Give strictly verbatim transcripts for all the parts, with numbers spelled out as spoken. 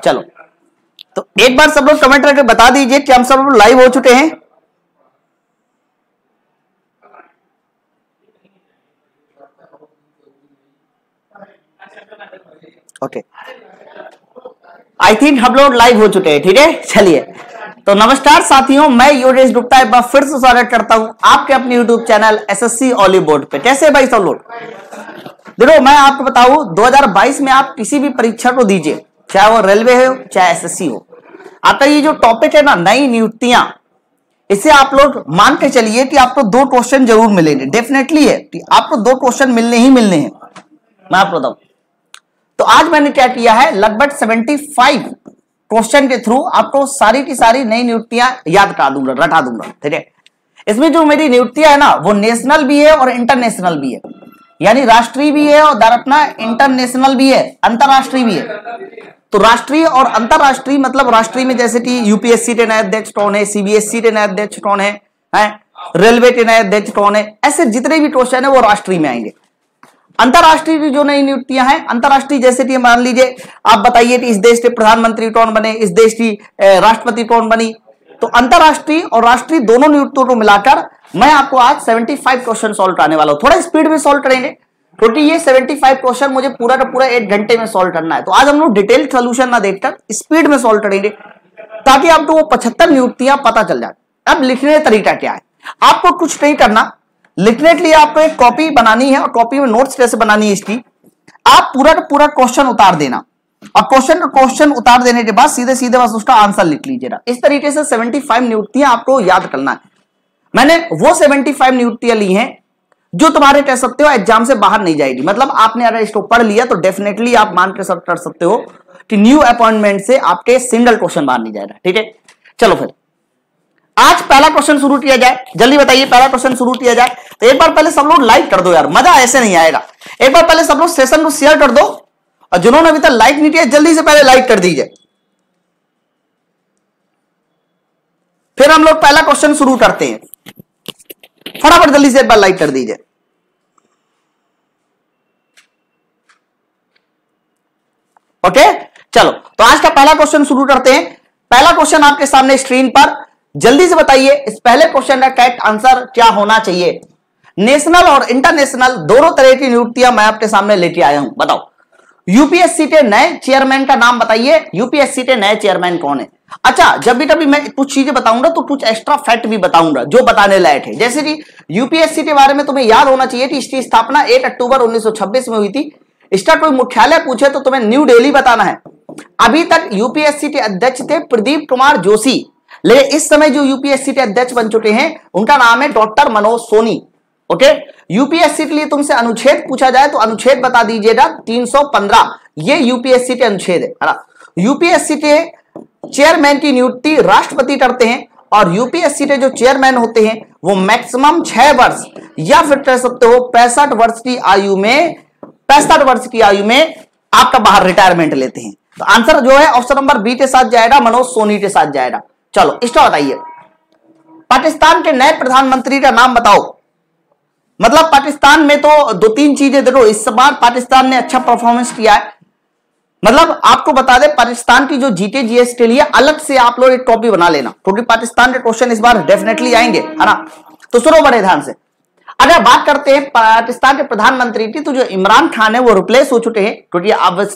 चलो, तो एक बार सब लोग कमेंट करके बता दीजिए कि हम सब लोग लाइव हो चुके हैं। ओके, आई थिंक हम लोग लाइव हो चुके हैं। ठीक है, चलिए तो नमस्कार साथियों, मैं योगेश गुप्ता एक बार फिर से स्वागत करता हूं आपके अपने YouTube channel SSC olly board पे। कैसे भाई सब लोग? देखो मैं आपको बताऊं, दो हज़ार बाईस में आप किसी भी परीक्षा को दीजिए, चाहे वो रेलवे हो चाहे एसएससी हो, आपका ये जो टॉपिक है ना, नई नियुक्तियां, इसे आप लोग मान के चलिए कि आपको दो क्वेश्चन जरूर मिलेंगे। डेफिनेटली है कि आपको दो क्वेश्चन मिलने ही मिलने हैं। मैं आपको बताऊं तो आज मैंने क्या किया है, लगभग पचहत्तर क्वेश्चन के थ्रू आपको सारी की सारी नई नियुक्तियां याद करा दूंगा, रटा दूंगा। ठीक है, इसमें जो मेरी नियुक्तियां है ना, वो नेशनल भी है और इंटरनेशनल भी है, यानी राष्ट्रीय भी है और अपना इंटरनेशनल भी है, अंतरराष्ट्रीय भी है। तो राष्ट्रीय और अंतरराष्ट्रीय मतलब राष्ट्रीय में जैसे कि यूपीएससी के नए अध्यक्ष कौन है, सीबीएसई के नए अध्यक्ष कौन है, है? रेलवे के नए अध्यक्ष कौन है, ऐसे जितने भी क्वेश्चन है वो राष्ट्रीय में आएंगे। अंतरराष्ट्रीय जो नई नियुक्तियां हैं, अंतरराष्ट्रीय जैसे कि मान लीजिए आप बताइए कि इस देश के प्रधानमंत्री कौन बने, इस देश की राष्ट्रपति कौन बनी, तो अंतरराष्ट्रीय और राष्ट्रीय दोनों नियुक्तियों को मिलाकर मैं आपको आज पचहत्तर क्वेश्चन सॉल्व कराने वाला हूं। थोड़ा स्पीड में सॉल्व करेंगे क्योंकि ये पचहत्तर क्वेश्चन मुझे पूरा का पूरा एक घंटे में सॉल्व करना है। तो आज हम लोग डिटेल सोल्यूशन ना देखकर स्पीड में सॉल्व करेंगे ताकि आपको वो पचहत्तर नियुक्तियां पता चल जाए। अब लिखने का तरीका क्या है, आपको कुछ नहीं करना, लिखने के लिए आपको एक कॉपी बनानी है और कॉपी में नोट्स कैसे बनानी है इसकी, आप पूरा का पूरा क्वेश्चन उतार देना और क्वेश्चन का क्वेश्चन उतार देने के बाद सीधे सीधे बस उसका आंसर लिख लीजिएगा। इस तरीके से पचहत्तर नियुक्तियां आपको याद करना है। मैंने वो पचहत्तर नियुक्तियां ली हैं जो तुम्हारे कह सकते हो एग्जाम से बाहर नहीं जाएगी। मतलब आपने अगर इसको पढ़ लिया तो डेफिनेटली आप मान के सब कर सकते हो कि न्यू अपॉइंटमेंट से आपके सिंगल क्वेश्चन बाहर नहीं जाएगा। ठीक है, चलो फिर आज पहला क्वेश्चन शुरू किया जाए। जल्दी बताइए, पहला क्वेश्चन शुरू किया जाए। तो एक बार पहले सब लोग लाइक कर दो यार, मजा ऐसे नहीं आएगा। एक बार पहले सब लोग सेशन को शेयर कर दो और जिन्होंने अभी तक लाइक नहीं किया जल्दी से पहले लाइक कर दीजिए। फिर हम लोग पहला क्वेश्चन शुरू करते हैं, फटाफट जल्दी से एक बार लाइक कर दीजिए। ओके, चलो तो आज का पहला क्वेश्चन शुरू करते हैं। पहला क्वेश्चन आपके सामने स्क्रीन पर, जल्दी से बताइए इस पहले क्वेश्चन का करेक्ट आंसर क्या होना चाहिए। नेशनल और इंटरनेशनल दोनों तरह की नियुक्तियां मैं आपके सामने लेके आया हूं। बताओ यूपीएससी के नए चेयरमैन का नाम बताइए, यूपीएससी के नए चेयरमैन कौन है। अच्छा, जब भी कभी मैं कुछ चीजें बताऊंगा तो कुछ एक्स्ट्रा फैक्ट भी बताऊंगा जो बताने लायक है। जैसे कि यूपीएससी के बारे में तुम्हें याद होना चाहिए कि इसकी स्थापना एक अक्टूबर उन्नीस सौ छब्बीस में हुई थी। इसका कोई मुख्यालय पूछे तो तुम्हें न्यू दिल्ली बताना है। अभी तक यूपीएससी के अध्यक्ष थे प्रदीप कुमार जोशी, लेकिन इस समय जो यूपीएससी के अध्यक्ष बन चुके हैं उनका नाम है doctor Manoj Soni. Okay, UPSC के लिए तुमसे अनुच्छेद पूछा जाए तो अनुच्छेद बता दीजिएगा तीन सौ पंद्रह, ये यूपीएससी के अनुच्छेद है ना। यूपीएससी के चेयरमैन की नियुक्ति राष्ट्रपति करते हैं और यूपीएससी के जो चेयरमैन होते हैं वो मैक्सिमम छह वर्ष या फिर कह सकते हो पैंसठ वर्ष की आयु में पैंसठ वर्ष की आयु में आपका बाहर रिटायरमेंट लेते हैं। तो आंसर जो है ऑप्शन नंबर बी के साथ जाएगा, मनोज सोनी के साथ जाएगा। चलो इसका बताइए, पाकिस्तान के नए प्रधानमंत्री का नाम बताओ। मतलब पाकिस्तान में तो दो तीन चीजें देखो, इस बार पाकिस्तान ने अच्छा परफॉर्मेंस किया है। मतलब आपको बता दें, पाकिस्तान की जो जीके जीएस के लिए अलग से आप लोग एक कॉपी बना लेना क्योंकि पाकिस्तान के क्वेश्चन इस बार डेफिनेटली आएंगे, है ना। तो सुनो बड़े ध्यान से। अगर बात करते हैं पाकिस्तान के प्रधानमंत्री की, तो जो इमरान खान है वो रिप्लेस हो चुके हैं क्योंकि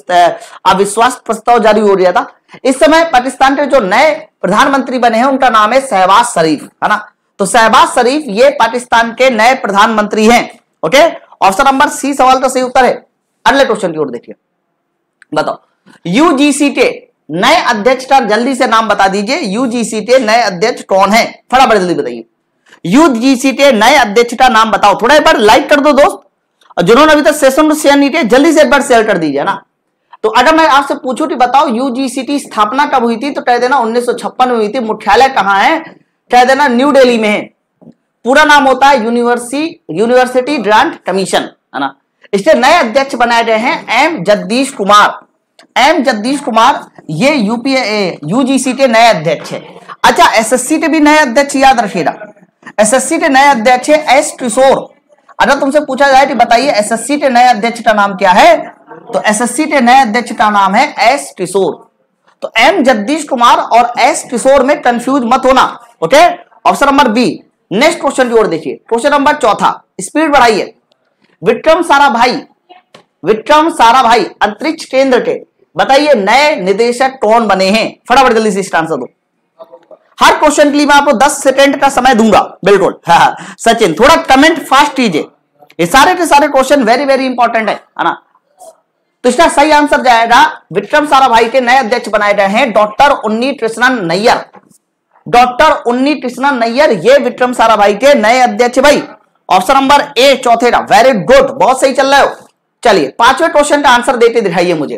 अविश्वास प्रस्ताव जारी हो गया था। इस समय पाकिस्तान के जो नए प्रधानमंत्री बने हैं उनका नाम है शहबाज शरीफ, है ना। तो शहबाज शरीफ ये पाकिस्तान के नए प्रधानमंत्री हैं। ओके, ऑप्शन नंबर सी सवाल का सही उत्तर है। अगले क्वेश्चन की ओर देखिए, बताओ यूजीसी के नए अध्यक्ष का जल्दी से नाम बता दीजिए। यूजीसी के नए अध्यक्ष कौन है, फटाफट जल्दी बताइए। यूजीसी के नए अध्यक्ष का नाम बताओ। थोड़ा एक बार लाइक कर दो दोस्त, और जिन्होंने अभी तक सेशन को शेयर नहीं किया जल्दी से एक बार शेयर कर दीजिए ना। तो अगर मैं आपसे पूछूं कि बताओ यूजीसी की स्थापना कब हुई थी, तो कह देना उन्नीस सौ छप्पन में हुई थी। मुख्यालय कहां है, कह देना न्यू दिल्ली में है। पूरा नाम होता है यूनिवर्सिटी यूनिवर्सिटी ग्रांट कमीशन, है ना। इसके नए अध्यक्ष बनाए गए हैं एम जगदीश कुमार। एम जगदीश कुमार ये यूपीए यूजीसी के नए अध्यक्ष है। अच्छा, एसएससी के भी नए अध्यक्ष याद रखिएगा। एसएससी के नए अध्यक्ष है एस किशोर। अगर तुमसे पूछा जाए कि बताइए एसएससी के नए अध्यक्ष का नाम क्या है, तो एसएससी के नए अध्यक्ष का नाम है एस किशोर। तो एम जगदीश कुमार और एस किशोर में कंफ्यूज मत होना। Okay, option number B. Next question की ओर देखिए, क्वेश्चन नंबर चौथा, स्पीड बढ़ाइए। विक्रम साराभाई विक्रम साराभाई अंतरिक्ष केंद्र के बताइए नए निदेशक कौन बने हैं? फटाफट जल्दी से इसका आंसर दो। हर क्वेश्चन के लिए मैं आपको दस सेकंड का समय दूंगा। बिल्कुल, हाँ सचिन थोड़ा कमेंट फास्ट कीजिए, ये सारे के सारे क्वेश्चन वेरी वेरी इंपॉर्टेंट है ना। तो इसका सही आंसर जाएगा विक्रम साराभाई के नए अध्यक्ष बनाए गए हैं डॉक्टर उन्नी कृष्णन नैयर। डॉक्टर उन्नी कृष्णन नैयर ये विक्रम साराभाई के नए अध्यक्ष भाई। ऑप्शन नंबर ए चौथे का, वेरी गुड, बहुत सही चल रहे हो। चलिए पांचवें क्वेश्चन का आंसर देते दिखाइए मुझे।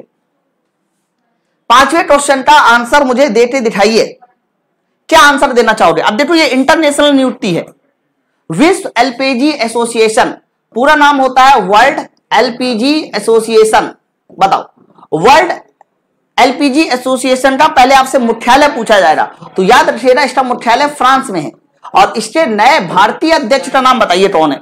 पांचवें क्वेश्चन का आंसर मुझे देते दिखाइए, क्या आंसर देना चाहोगे? अब देखो ये इंटरनेशनल नियुक्ति है। विश्व एलपीजी एसोसिएशन, पूरा नाम होता है वर्ल्ड एलपीजी एसोसिएशन। बताओ, वर्ल्ड एलपीजी एसोसिएशन का पहले आपसे मुख्यालय पूछा जाएगा, तो याद रखिएगा इसका मुख्यालय फ्रांस में है। और इसके नए भारतीय अध्यक्ष का नाम बताइए कौन है?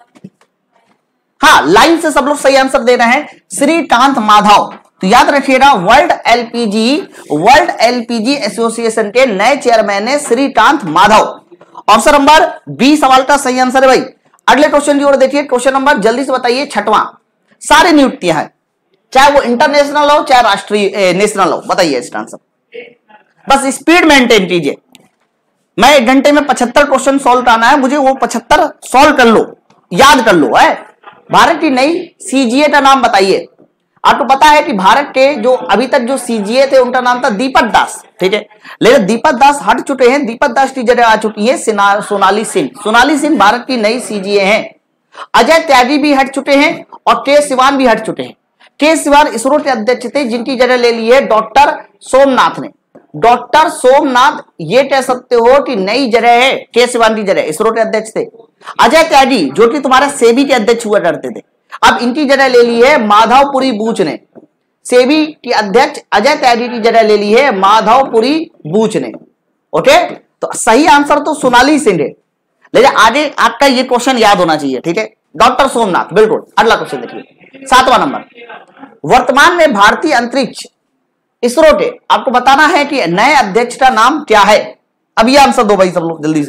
हाँ, लाइन से सब लोग सही आंसर दे रहे हैं, श्रीकांत माधव। तो याद रखिएगा world LPG world LPG association के नए चेयरमैन है Shrikant Madhav. Option number B सवाल का सही आंसर है भाई। अगले क्वेश्चन की ओर देखिए, क्वेश्चन नंबर जल्दी से बताइए छठवां। सारी नियुक्तियां हैं, चाहे वो इंटरनेशनल हो चाहे राष्ट्रीय नेशनल हो, बताइए इसका आंसर। बस स्पीड मेंटेन कीजिए। मैं एक घंटे में पचहत्तर क्वेश्चन सॉल्व कराना है, मुझे वो पचहत्तर सॉल्व कर लो, याद कर लो। है भारत की नई सीजीए का नाम बताइए। आपको पता है कि भारत के जो अभी तक जो सीजीए थे उनका नाम था दीपक दास, ठीक है, लेकिन दीपक दास हट चुके हैं। दीपक दास की जगह आ चुकी है सोनाली सिंह। सोनाली सिंह भारत की नई सीजीए हैं। अजय त्यागी भी हट चुके हैं और के सिवान भी हट चुके हैं। के सिवान इसरो के अध्यक्ष थे, जिनकी जगह ले ली है डॉक्टर सोमनाथ ने। डॉक्टर सोमनाथ ये कह सकते हो कि नई जगह है के सिवान की जगह, इसरो के अध्यक्ष थे। अजय त्यागी जो कि तुम्हारे सेबी के अध्यक्ष हुआ करते थे, अब इनकी जगह ले ली है माधवपुरी बूच ने। सेबी की अध्यक्ष अजय त्यागी की जगह ले ली है माधवपुरी बूच ने। ओके, तो सही आंसर तो सोनाली सिंह है, लेकिन आगे आपका ये क्वेश्चन याद होना चाहिए, ठीक है, डॉक्टर सोमनाथ। बिल्कुल, अगला क्वेश्चन देखिए, सातवां नंबर। वर्तमान में भारतीय अंतरिक्ष इसरो के आपको बताना है कि नए अध्यक्ष का नाम क्या है। अब ये आंसर दो भाई सब लोग जल्दी से,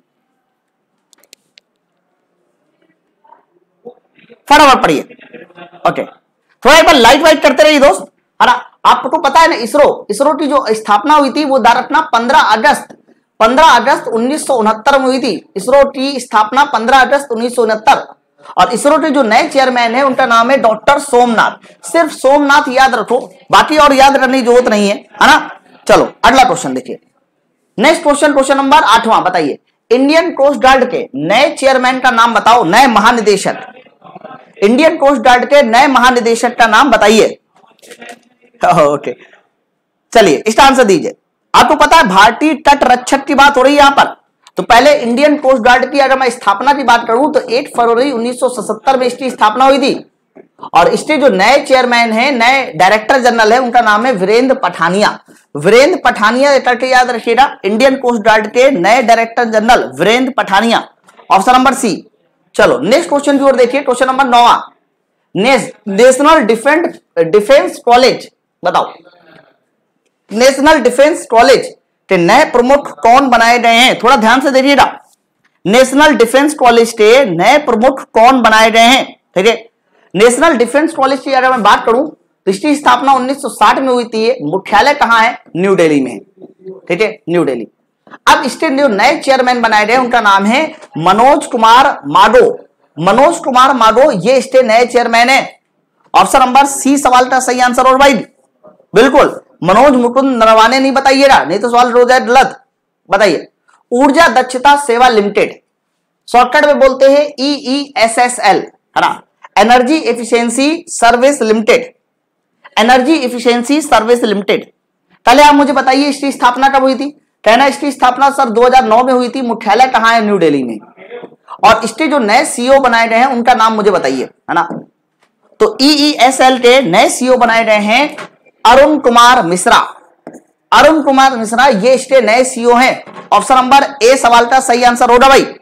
फटाफट पढ़िए। ओके, थोड़ा एक बार लाइट वाइट करते रहिए दोस्त, है ना। आपको पता है ना इसरो इसरो की जो स्थापना हुई थी वो दारकना पंद्रह अगस्त पंद्रह अगस्त उन्नीस सौ उनहत्तर में हुई थी। इसरो की स्थापना पंद्रह अगस्त उन्नीस सौ उनहत्तर। और इसरो के जो नए चेयरमैन है उनका नाम है डॉक्टर सोमनाथ। सिर्फ सोमनाथ याद रखो, बाकी और याद करने की जरूरत नहीं है, है ना। चलो अगला क्वेश्चन देखिए। नेक्स्ट क्वेश्चन, क्वेश्चन नंबर आठवां, बताइए इंडियन कोस्ट गार्ड के नए चेयरमैन का नाम बताओ, नए महानिदेशक। इंडियन कोस्ट गार्ड के नए महानिदेशक का नाम बताइए। ओके, चलिए इसका आंसर दीजिए। आपको पता है भारतीय तट रक्षक की बात हो रही है यहां पर, तो पहले इंडियन कोस्ट गार्ड की अगर मैं स्थापना की बात करूं तो आठ फरवरी उन्नीस सौ सतहत्तर में इसकी स्थापना हुई थी। और इसके जो नए चेयरमैन हैं, नए डायरेक्टर जनरल है, उनका नाम है वीरेंद्र पठानिया। वीरेंद्र पठानिया करके याद रखिएगा, इंडियन कोस्ट गार्ड के नए director general Virendra Pathania. Option number C. चलो नेक्स्ट क्वेश्चन की ओर देखिए, क्वेश्चन नंबर नौवां। नेशनल डिफेंस डिफेंस कॉलेज बताओ, नेशनल डिफेंस कॉलेज के नए प्रमुख कौन बनाए गए हैं? थोड़ा ध्यान से देखिएगा। नेशनल डिफेंस कॉलेज के नए प्रमुख कौन बनाए गए हैं? ठीक है, नेशनल डिफेंस कॉलेज की अगर मैं बात करूं तो इसकी स्थापना उन्नीस सौ साठ में हुई थी। मुख्यालय कहां है? न्यू दिल्ली में, ठीक है, न्यू दिल्ली। अब इसके जो नए चेयरमैन बनाए गए उनका नाम है मनोज कुमार माडो। मनोज कुमार माडो ये इसके नए चेयरमैन है। ऑप्शन नंबर सी सवाल का सही आंसर। और भाई बिल्कुल मनोज मुकुंद नरवाने नहीं बताइएगा, नहीं तो सवाल हो जाए गलत। बताइए ऊर्जा दक्षता सेवा लिमिटेड, शॉर्टकट में बोलते हैं E E S S L, है ना, energy efficiency service limited. Energy efficiency service limited. पहले आप मुझे बताइए इसकी स्थापना कब हुई थी? कहना इसकी स्थापना सर दो हज़ार नौ में हुई थी। मुख्यालय कहां है? न्यू दिल्ली में। और इसके जो नए सीईओ बनाए गए हैं उनका नाम मुझे बताइए, है ना। तो ई ई एस एल के नए सीईओ बनाए गए हैं अरुण कुमार मिश्रा। अरुण कुमार मिश्रा ये इसके नए सीईओ हैं। ऑप्शन नंबर ए सवाल का सही आंसर होगा भाई।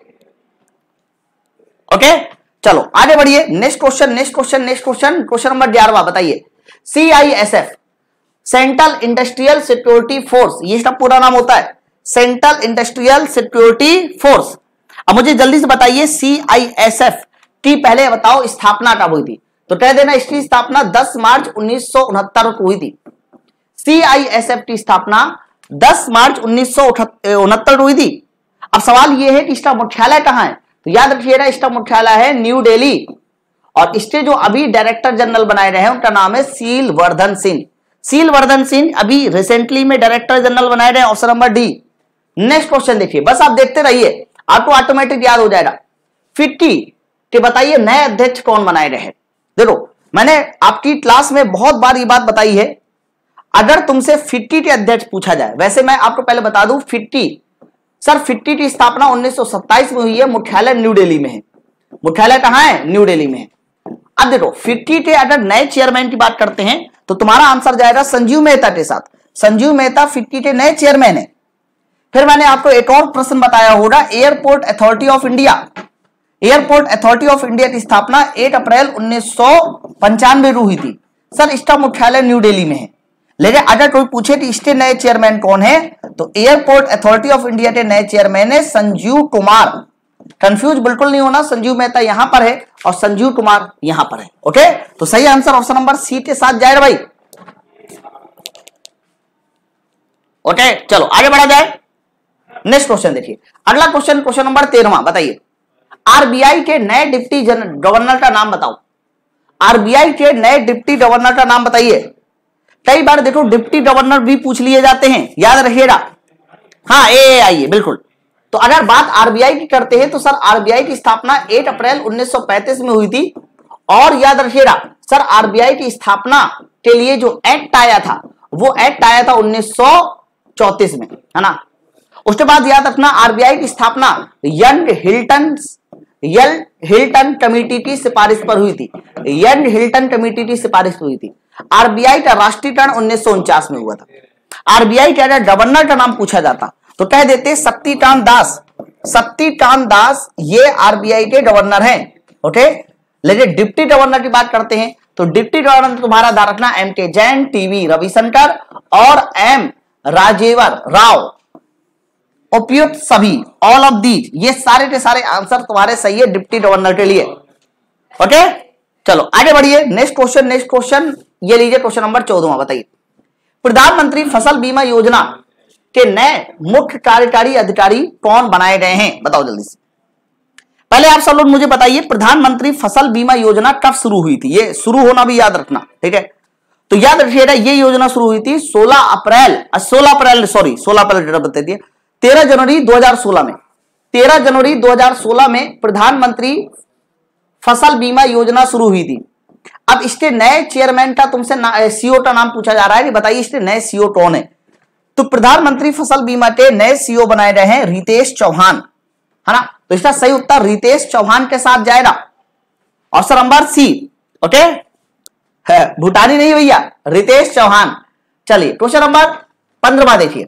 ओके चलो आगे बढ़िए। Next question next question next question question number ग्यारहवां, बताइए C I S F. Central industrial security force, ये इसका पूरा नाम होता है, सेंट्रल इंडस्ट्रियल सिक्योरिटी फोर्स। अब मुझे जल्दी से बताइए सी आई एस एफ की पहले बताओ स्थापना कब हुई थी? तो कह देना इसकी स्थापना दस मार्च उन्नीस सौ उनहत्तर को हुई थी। सी आई एस एफ की स्थापना दस मार्च उन्नीस सौ उनहत्तर को हुई थी। अब सवाल यह है कि इसका मुख्यालय कहां है? तो याद रखिएगा इसका मुख्यालय है न्यू दिल्ली, और इसके जो अभी डायरेक्टर जनरल बनाए रहे हैं उनका नाम है सीलवर्धन सिंह। सीलवर्धन सिंह अभी रिसेंटली में डायरेक्टर जनरल बनाए रहे हैं, option number D. Next question देखिए, बस आप देखते रहिए, आपको ऑटोमेटिक याद हो जाएगा। फिफ्टी के बताइए नए अध्यक्ष कौन बनाए रहे? देखो मैंने आपकी क्लास में बहुत बार ये बात बताई है, अगर तुमसे फिफ्टी के अध्यक्ष पूछा जाए, वैसे मैं आपको पहले बता दूं फिफ्टी सर फिफ्टी की स्थापना उन्नीस सौ सत्ताईस में हुई है, मुख्यालय न्यू दिल्ली में है। मुख्यालय कहां है? न्यू दिल्ली में है। अब देखो फिफ्टी के अगर नए चेयरमैन की बात करते हैं तो तुम्हारा आंसर जाएगा संजीव मेहता के साथ। संजीव मेहता फिफ्टी के नए चेयरमैन है। फिर मैंने आपको एक और प्रश्न बताया होगा, airport authority of India. Airport authority of India की स्थापना एक अप्रैल उन्नीस सौ पंचानवे को हुई थी। सर इसका मुख्यालय न्यू दिल्ली में है। लेकिन अगर कोई पूछे कि इसके नए चेयरमैन कौन है, तो एयरपोर्ट अथॉरिटी ऑफ इंडिया के नए चेयरमैन है संजीव कुमार। कंफ्यूज बिल्कुल नहीं होना, संजीव मेहता यहां पर है और संजीव कुमार यहां पर है। ओके, तो सही आंसर ऑप्शन नंबर सी के साथ जाएगा भाई। ओके चलो आगे बढ़ा जाए। नेक्स्ट क्वेश्चन देखिए, अगला क्वेश्चन क्वेश्चन नंबर तेरहवां, बताइए आरबीआई के नए डिप्टी गवर्नर का नाम बताओ। आरबीआई के नए डिप्टी गवर्नर का नाम बताइए। कई बार देखो डिप्टी गवर्नर भी पूछ लिए जाते हैं, याद रखिएगा। हाँ ए आई है बिल्कुल। तो अगर बात आरबीआई की करते हैं तो सर आरबीआई की स्थापना आठ अप्रैल उन्नीस सौ पैंतीस में हुई थी। और याद रखिएगा सर आरबीआई की स्थापना के लिए जो एक्ट आया था वो एक्ट आया था उन्नीस सौ चौंतीस में, है ना। उसके बाद याद रखना आरबीआई की स्थापना यंग हिल्टन यल हिल्टन कमेटी की सिफारिश पर हुई थी। यंग हिल्टन कमेटी की सिफारिश हुई थी। आरबीआई का राष्ट्रीयकरण उन्नीस सौ उनचास में हुआ था। आरबीआई का अगर गवर्नर का नाम पूछा जाता तो कह देते शक्तिकांत दास। शक्तिकांत दास ये आरबीआई के गवर्नर हैं। ओके, लेकिन डिप्टी गवर्नर की बात करते हैं तो डिप्टी गवर्नर तुम्हारा ध्यान रखना एम के जैन, टीवी रविशंकर और एम राजेवर राव। उपयुक्त सभी, ऑल ऑफ दीज, ये सारे के सारे आंसर तुम्हारे सही है डिप्टी गवर्नर के लिए। ओके चलो आगे बढ़िए। नेक्स्ट क्वेश्चन नेक्स्ट क्वेश्चन ये लीजिए, क्वेश्चन नंबर चौदह, बताइए प्रधानमंत्री फसल बीमा योजना के नए मुख्य कार्यकारी अधिकारी कौन बनाए गए हैं? बताओ जल्दी से। पहले आप सब लोग मुझे बताइए प्रधानमंत्री फसल बीमा योजना कब शुरू हुई थी? ये शुरू होना भी याद रखना, ठीक है। तो याद रखिएगा ये योजना शुरू हुई थी सोलह अप्रैल सोलह अप्रैल सॉरी सोलह अप्रैल बता दिए तेरह जनवरी दो हज़ार सोलह में। तेरह जनवरी दो हज़ार सोलह में प्रधानमंत्री फसल बीमा योजना शुरू हुई थी। अब इसके नए चेयरमैन का तुमसे सीओ का नाम पूछा जा रहा है कि बताइए इसके नए सीओ कौन है? तो प्रधानमंत्री फसल बीमा के नए सीओ बनाए गए हैं रितेश चौहान, है ना। तो इसका सही उत्तर रितेश चौहान के साथ जाएगा, option number C. Okay, Bhutani नहीं भैया, रितेश चौहान। चलिए क्वेश्चन नंबर पंद्रह देखिए,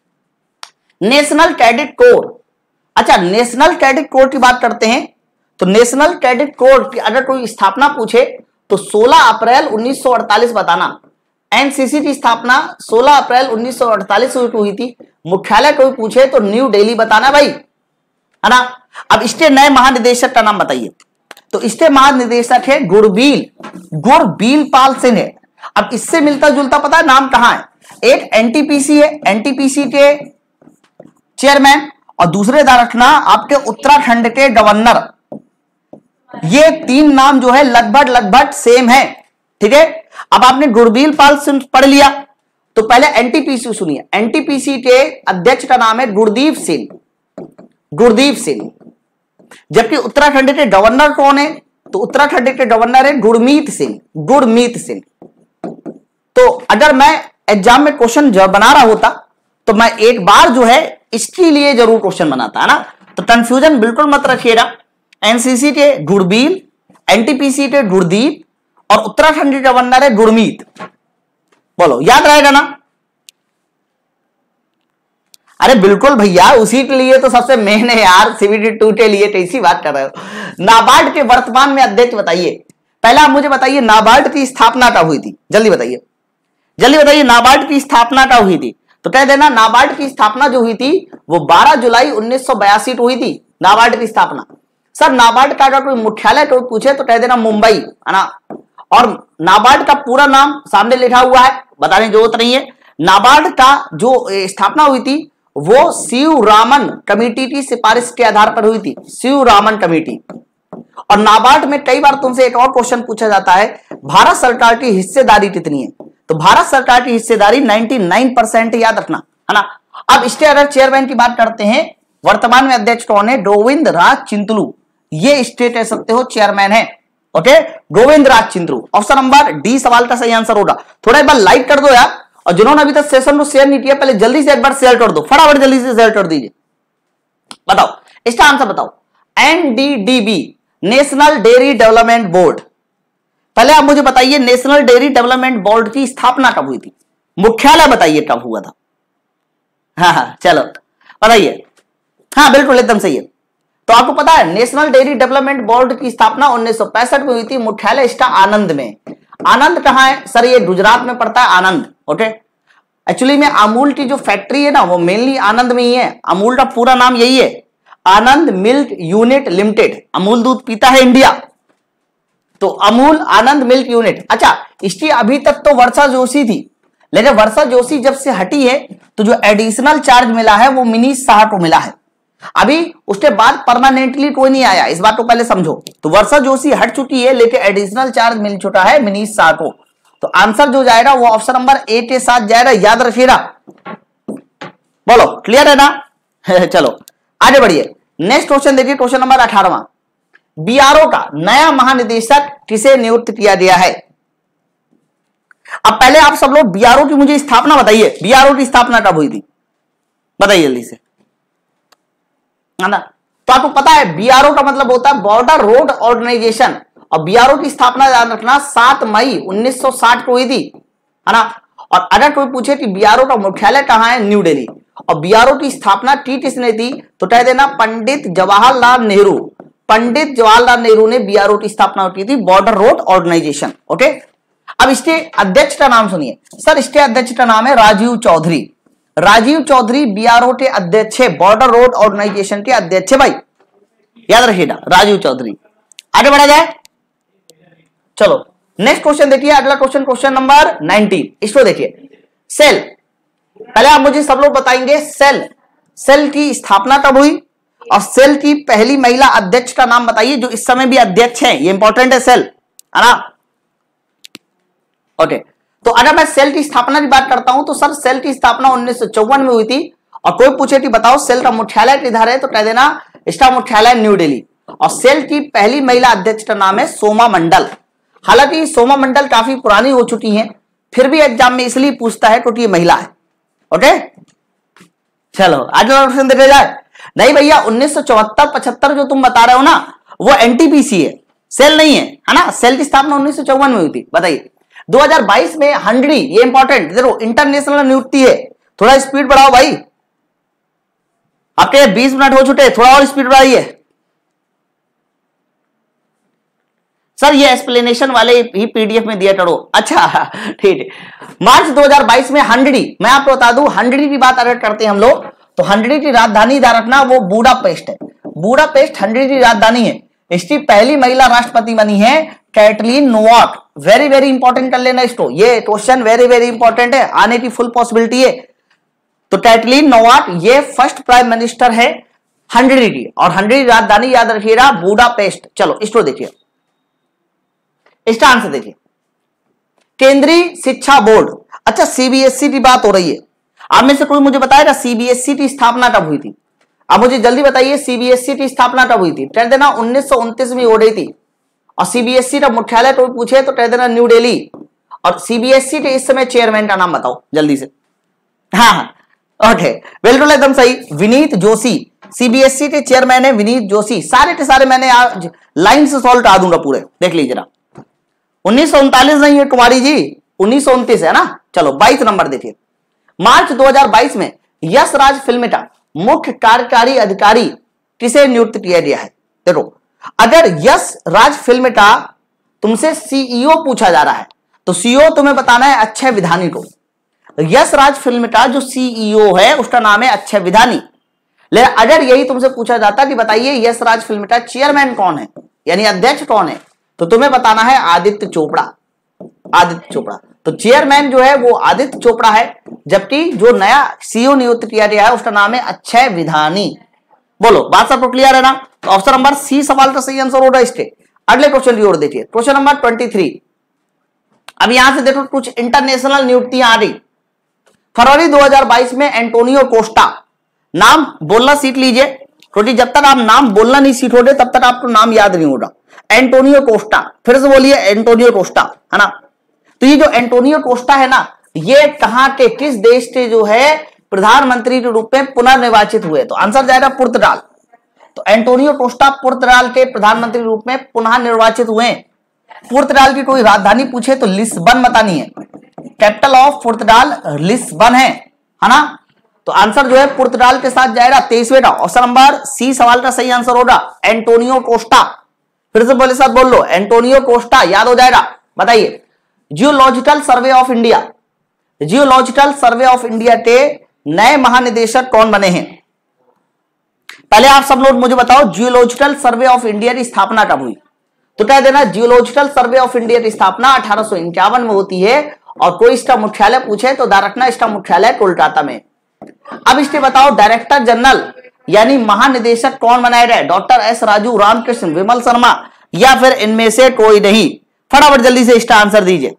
नेशनल कैडेट कोर। अच्छा, नेशनल कैडेट कोर की बात करते हैं तो नेशनल कैडेट कोर की अगर कोई स्थापना पूछे तो सोलह अप्रैल उन्नीस सौ अड़तालीस बताना। एनसीसी की स्थापना सोलह अप्रैल उन्नीस सौ अड़तालीस को हुई थी। मुख्यालय कोई पूछे तो न्यू दिल्ली बताना भाई, है ना। अब इसके नए महानिदेशक का नाम बताइए। तो इसके महानिदेशक है गुरबील गुरबील पाल सिंह है। अब इससे मिलता जुलता पता है नाम कहां है? एक एनटीपीसी है, एनटीपीसी के चेयरमैन, और दूसरे दा रखना आपके उत्तराखंड के गवर्नर। ये तीन नाम जो है लगभग लगभग सेम है, ठीक है। अब आपने गुरबील पाल सिंह पढ़ लिया तो पहले एनटीपीसी सुनिए। एनटीपीसी के अध्यक्ष का नाम है गुरदीप सिंह गुरदीप सिंह जबकि उत्तराखंड के गवर्नर कौन है? तो उत्तराखंड के गवर्नर है गुरमीत सिंह गुरमीत सिंह। तो अगर मैं एग्जाम में क्वेश्चन बना रहा होता तो मैं एक बार जो है इसके लिए जरूर क्वेश्चन बनाता, है ना। तो कंफ्यूजन बिल्कुल मत रखिएगा। एनसीसी के गुरबील, एनटीपीसी के गुरदीप और उत्तराखंड के गवर्नर है गुरमीत। बोलो याद रहेगा ना? अरे बिल्कुल भैया, उसी के लिए तो सबसे मेन है यार, सीबीटी टू के लिए कैसी बात कर रहे हो। नाबार्ड के वर्तमान में अध्यक्ष बताइए। पहला मुझे बताइए नाबार्ड की स्थापना कब हुई थी? जल्दी बताइए। जल्दी बताइए नाबार्ड की स्थापना कब हुई थी? तो कह देना नाबार्ड की स्थापना जो हुई थी वो बारह जुलाई उन्नीस सौ बयासी को हुई थी नाबार्ड की स्थापना। सर नाबार्ड का अगर कोई मुख्यालय कोई पूछे तो कह देना मुंबई, है ना। और नाबार्ड का पूरा नाम सामने लिखा हुआ है, बताने की जरूरत नहीं है। नाबार्ड का जो स्थापना हुई थी वो शिवरामन कमेटी की सिफारिश के आधार पर हुई थी, शिवरामन कमेटी। और नाबार्ड में कई बार तुमसे एक और क्वेश्चन पूछा जाता है, भारत सरकार की हिस्सेदारी कितनी है? तो भारत सरकार की हिस्सेदारी निन्यानवे परसेंट, याद रखना, है ना। अब इसके अगर चेयरमैन की बात करते हैं, वर्तमान में अध्यक्ष कौन है? गोविंद राज चिंतलू, ये स्टेट कह सकते हो चेयरमैन है। Okay, Govind Raj Chintalu. Option number D सवाल का सही आंसर होगा। थोड़ा एक बार लाइक कर दो यार, और जिन्होंने अभी तक सेशन को शेयर नहीं किया पहले जल्दी से एक बार शेयर कर दो, फटाफट जल्दी से शेयर कर दीजिए। बताओ इसका आंसर बताओ। NDDB national dairy development board, पहले आप मुझे बताइए नेशनल डेयरी डेवलपमेंट बोर्ड की स्थापना कब हुई थी? मुख्यालय बताइए कब हुआ था? हाँ हाँ चलो बताइए। हाँ बिल्कुल एकदम सही है। तो आपको पता है नेशनल डेयरी डेवलपमेंट बोर्ड की स्थापना उन्नीस सौ पैंसठ में हुई थी। मुख्यालय इसका आनंद में। आनंद कहां है? सर ये गुजरात में पड़ता है, आनंद। ओके, एक्चुअली में अमूल की जो फैक्ट्री है ना वो मेनली आनंद में ही है। अमूल का पूरा नाम यही है, Anand milk unit limited. Amul दूध पीता है इंडिया, तो अमूल आनंद मिल्क यूनिट। अच्छा, इसकी अभी तक तो वर्षा जोशी थी, लेकिन वर्षा जोशी जब से हटी है तो जो एडिशनल चार्ज मिला है वो मिनीश शाह को मिला है। अभी उसके बाद परमानेंटली कोई नहीं आया, इस बात को पहले समझो। तो वर्षा जोशी हट चुकी है, लेकिन एडिशनल चार्ज मिल चुका है मिनीश शाह को। तो आंसर जो जाएगा वो ऑप्शन नंबर ए के साथ जाएगा, याद रखिएगा। बोलो क्लियर है ना? चलो आगे बढ़िए। नेक्स्ट क्वेश्चन देखिए, क्वेश्चन नंबर अठारहवां। बीआरओ का नया महानिदेशक किसे नियुक्त किया गया है? अब पहले आप सब लोग बीआरओ की मुझे स्थापना बताइए, बीआरओ की स्थापना कब हुई थी? बताइए जल्दी से, है ना। तो आपको पता है बीआरओ का मतलब होता है बॉर्डर रोड ऑर्गेनाइजेशन, और बीआरओ की स्थापना याद रखना सात मई उन्नीस सौ साठ को हुई थी, है ना। और अगर कोई पूछे कि बीआरओ का मुख्यालय कहां है? न्यू दिल्ली। और बीआरओ की स्थापना की किसने थी? तो कह देना पंडित जवाहरलाल नेहरू। पंडित जवाहरलाल नेहरू ने बीआरओ की स्थापना की थी, बॉर्डर रोड ऑर्गेनाइजेशन। ओके, अब इसके अध्यक्ष का नाम सुनिए। सर इसके अध्यक्ष का नाम है राजीव चौधरी। राजीव चौधरी बीआरओ के अध्यक्ष है, बॉर्डर रोड ऑर्गेनाइजेशन के अध्यक्ष है भाई, याद रखिएगा राजीव चौधरी। आगे बढ़ा जाए, चलो नेक्स्ट क्वेश्चन देखिए। अगला क्वेश्चन क्वेश्चन नंबर नाइनटीन, इसको देखिए। सेल, पहले आप मुझे सब लोग बताएंगे सेल सेल की स्थापना कब हुई, और सेल की पहली महिला अध्यक्ष का नाम बताइए जो इस समय भी अध्यक्ष है। ये इंपॉर्टेंट है सेल, है ना। ओके, तो अगर मैं सेल की स्थापना की बात करता हूं तो सर सेल की स्थापना उन्नीस सौ चौवन में हुई थी। और कोई पूछे कि बताओ सेल का मुख्यालय किधर है, तो कह देना इसका मुख्यालय न्यू दिल्ली। और सेल की पहली महिला अध्यक्ष का नाम है सोमा मंडल। हालांकि सोमा मंडल काफी पुरानी हो चुकी हैं, फिर भी एग्जाम में इसलिए पूछता है क्योंकि ये महिला है। ओके चलो अगला क्वेश्चन देखा जाए। नहीं भैया उन्नीस सौ चौहत्तर पचहत्तर जो तुम बता रहे हो ना वो एनटीपीसी है, सेल नहीं है, है ना। सेल की स्थापना उन्नीस सौ चौवन में हुई थी। बताइए दो हज़ार बाईस में हंगरी, ये इंपॉर्टेंट, देखो इंटरनेशनल नियुक्ति है। थोड़ा स्पीड बढ़ाओ भाई, आपके बीस मिनट हो चुके, थोड़ा और स्पीड बढ़ाइए। सर ये एक्सप्लेनेशन वाले ही पीडीएफ में दिया करो। अच्छा ठीक है। मार्च दो हज़ार बाईस में हंगरी, मैं आपको बता दूं हंगरी की बात अगर करते हैं हम लोग तो हंगरी की राजधानी याद रखना वो बुडापेस्ट है। बुडापेस्ट हंगरी की राजधानी है। इसकी पहली महिला राष्ट्रपति बनी है Katalin Novak. Very very important कर लेना इसको, ये क्वेश्चन वेरी वेरी इंपॉर्टेंट है, आने की फुल पॉसिबिलिटी है। तो कैटलीन नोवाक ये फर्स्ट प्राइम मिनिस्टर है हंगरी की, और हंगरी राजधानी याद रखिएगा बुडापेस्ट। चलो इसको देखिए, इसका आंसर देखिए। केंद्रीय शिक्षा बोर्ड, अच्छा सीबीएसई की बात हो रही है। आप में से कोई मुझे बताएगा सीबीएसई की स्थापना कब हुई थी? आप मुझे जल्दी बताइए सीबीएसई की स्थापना कब हुई थी? कह देना उन्नीस सौ उनतीस में हो रही थी। और सीबीएसई का मुख्यालय कोई पूछे तो कह देना न्यू दिल्ली। और सीबीएसई के इस समय चेयरमैन का नाम बताओ जल्दी से। हाँ हाँ ओके बिल्कुल एकदम सही, विनीत जोशी सीबीएसई के चेयरमैन है विनीत जोशी। सारे के सारे मैंने आज लाइन से सॉल्व करा दूंगा पूरे, देख लीजिए जरा। उन्नीस सौ उनतालीस नहीं है कुमारी जी, उन्नीस सौ उनतीस है ना। चलो बाईस नंबर देखिए। मार्च दो हज़ार बाईस में यश राज फिल्म का मुख्य कार्यकारी अधिकारी किसे नियुक्त किया गया है? देखो अगर यश राज फिल्म का तुमसे सीईओ पूछा जा रहा है तो सीईओ तुम्हें बताना है अक्षय विधानी को। यश राज फिल्म का जो सीईओ है उसका नाम है अक्षय विधानी। लेकिन अगर यही तुमसे पूछा जाता कि बताइए यश राज फिल्म का चेयरमैन कौन है, यानी अध्यक्ष कौन है, तो तुम्हें बताना है आदित्य चोपड़ा। आदित्य चोपड़ा, तो चेयरमैन जो है वो आदित्य चोपड़ा है, जबकि जो नया सीईओ नियुक्त किया गया है उसका नाम है अक्षय विधानी। बोलो बात सबको क्लियर है ना? तो ऑप्शन नंबर सी सवाल का सही आंसर होगा इसके। अगले क्वेश्चन की ओर देखिए, क्वेश्चन नंबर ट्वेंटी थ्री। अब यहां से देखो कुछ इंटरनेशनल नियुक्तियां आ रही। फरवरी दो हज़ार बाईस में एंटोनियो कोस्टा, नाम बोलना सीख लीजिए क्योंकि जब तक आप नाम बोलना नहीं सीखोगे तब तक आपको नाम याद नहीं होगा। एंटोनियो कोस्टा, फिर से बोलिए एंटोनियो कोस्टा, है ना? तो ये जो एंटोनियो कोस्टा है ना, ये कहां के किस देश के जो है प्रधानमंत्री के रूप में पुनर्निर्वाचित हुए? तो आंसर जाएगा पुर्तगाल। तो एंटोनियो कोस्टा पुर्तगाल के प्रधानमंत्री रूप में पुनः निर्वाचित हुए। पुर्तगाल की कोई राजधानी पूछे तो लिस्बन बतानी है, कैपिटल ऑफ पुर्तगाल लिस्बन है, है ना? तो आंसर जो है पुर्तगाल के साथ जाएगा तेईसवें का। ऑप्शन नंबर सी सवाल का सही आंसर होगा एंटोनियो कोस्टा। फिर से बोले साथ बोल लो एंटोनियो कोस्टा, याद हो जाएगा। बताइए geological survey of India, geological survey of India के नए महानिदेशक कौन बने हैं? पहले आप सब लोग मुझे बताओ जियोलॉजिकल सर्वे ऑफ इंडिया की स्थापना कब हुई? तो कह देना जियोलॉजिकल सर्वे ऑफ इंडिया की स्थापना अठारह सौ इक्यावन में होती है। और कोई इसका मुख्यालय पूछे तो ध्यान रखना इसका मुख्यालय कोलकाता में। अब इसके बताओ डायरेक्टर जनरल यानी महानिदेशक कौन बनाए गए? डॉक्टर एस राजू, रामकृष्ण, विमल शर्मा या फिर इनमें से कोई नहीं? फटाफट जल्दी से इसका आंसर दीजिए।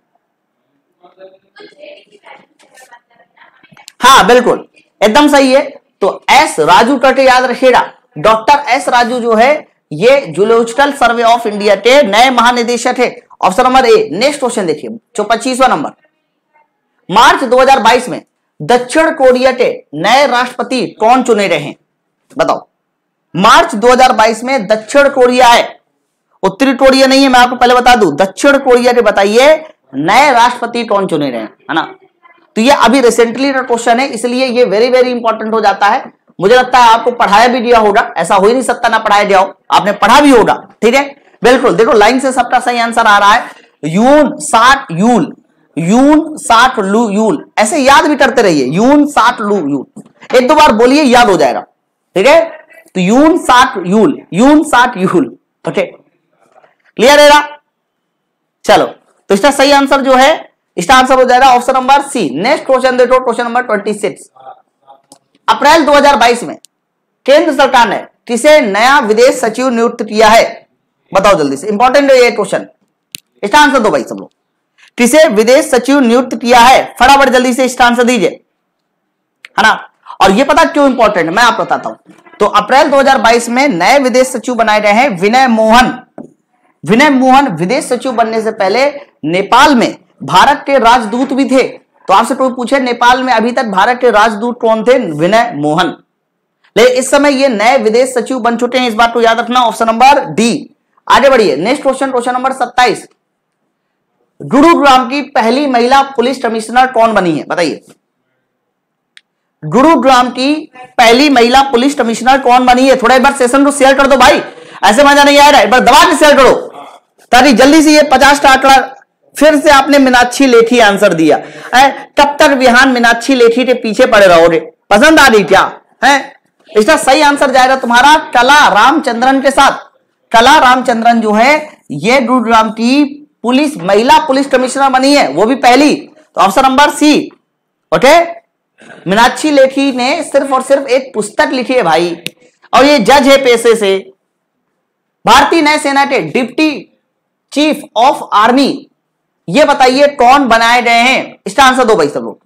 हाँ बिल्कुल एकदम सही है। तो एस राजू करके याद रखिएगा। डॉक्टर एस राजू जो है ये जियोलॉजिकल सर्वे ऑफ इंडिया के नए महानिदेशक है। Option number A. Next question देखिए जो पच्चीसवां नंबर। मार्च दो हज़ार बाईस में दक्षिण कोरिया के नए राष्ट्रपति कौन चुने गए हैं? बताओ। मार्च दो हज़ार बाईस में दक्षिण कोरिया है, उत्तरी कोरिया नहीं है, मैं आपको पहले बता दूं। दक्षिण कोरिया के बताइए नए राष्ट्रपति कौन चुने गए हैं, है ना? तो ये अभी रिसेंटली का क्वेश्चन है, इसलिए ये वेरी वेरी इंपॉर्टेंट हो जाता है। मुझे लगता है आपको पढ़ाया भी दिया होगा, ऐसा हो ही नहीं सकता ना पढ़ाया दिया हो, आपने पढ़ा भी होगा। ठीक है बिल्कुल, देखो लाइन से सबका सही आंसर आ रहा है। यून साठ यूल, यून साठ लू यूल, ऐसे याद भी करते रहिए। यून साठ लू यूल, एक दो बार बोलिए याद हो जाएगा। ठीक है, तो यून साठ यूल, यून साठ यूल। ओके क्लियर है ना? चलो तो इसका सही आंसर जो है, इसका आंसर हो जाएगा option number C. Next question देखो, क्वेश्चन नंबर छब्बीस। अप्रैल दो हज़ार बाईस में केंद्र सरकार ने किसे नया विदेश सचिव नियुक्त किया है? बताओ जल्दी से, इंपॉर्टेंट है ये क्वेश्चन, इसका आंसर दो भाई सब लोग। किसे विदेश सचिव नियुक्त किया है? फटाफट जल्दी से इसका आंसर दीजिए, है ना? और ये पता क्यों इंपॉर्टेंट मैं आपको बताता हूं। तो अप्रैल दो हज़ार बाईस में नए विदेश सचिव बनाए गए हैं विनय मोहन। विनय मोहन विदेश सचिव बनने से पहले नेपाल में भारत के राजदूत भी थे। तो आपसे कोई पूछे नेपाल में अभी तक भारत के राजदूत कौन थे? विनय मोहन। लेकिन इस समय ये नए विदेश सचिव बन चुके हैं, इस बात को याद रखना। Option number D. आगे बढ़िए नेक्स्ट क्वेश्चन, क्वेश्चन नंबर सत्ताईस। गुरुग्राम की पहली महिला पुलिस कमिश्नर कौन बनी है? बताइए। गुरुग्राम की पहली महिला पुलिस कमिश्नर कौन बनी है? थोड़ा एक बार सेशन को शेयर कर दो भाई, ऐसे मजा नहीं आ रहा है, एक बार दबा के शेयर करो ताकि जल्दी से ये पचास का आंकड़ा। फिर से आपने मीनाक्षी लेखी आंसर दिया है। कब तक विहान मीनाक्षी लेखी के पीछे पड़े रहोगे? पसंद आ रही क्या है? इसका सही आंसर जाएगा तुम्हारा कला रामचंद्रन के साथ। कला रामचंद्रन जो है ये गुरुग्राम की पुलिस महिला पुलिस कमिश्नर बनी है, वो भी पहली। तो option number C. Okay, Meenakshi Lekhi ने सिर्फ और सिर्फ एक पुस्तक लिखी है भाई, और ये जज है पेशे से। भारतीय नय सेना के डिप्टी चीफ ऑफ आर्मी ये बताइए कौन बनाए गए हैं? इसका आंसर दो भाई सब लोग।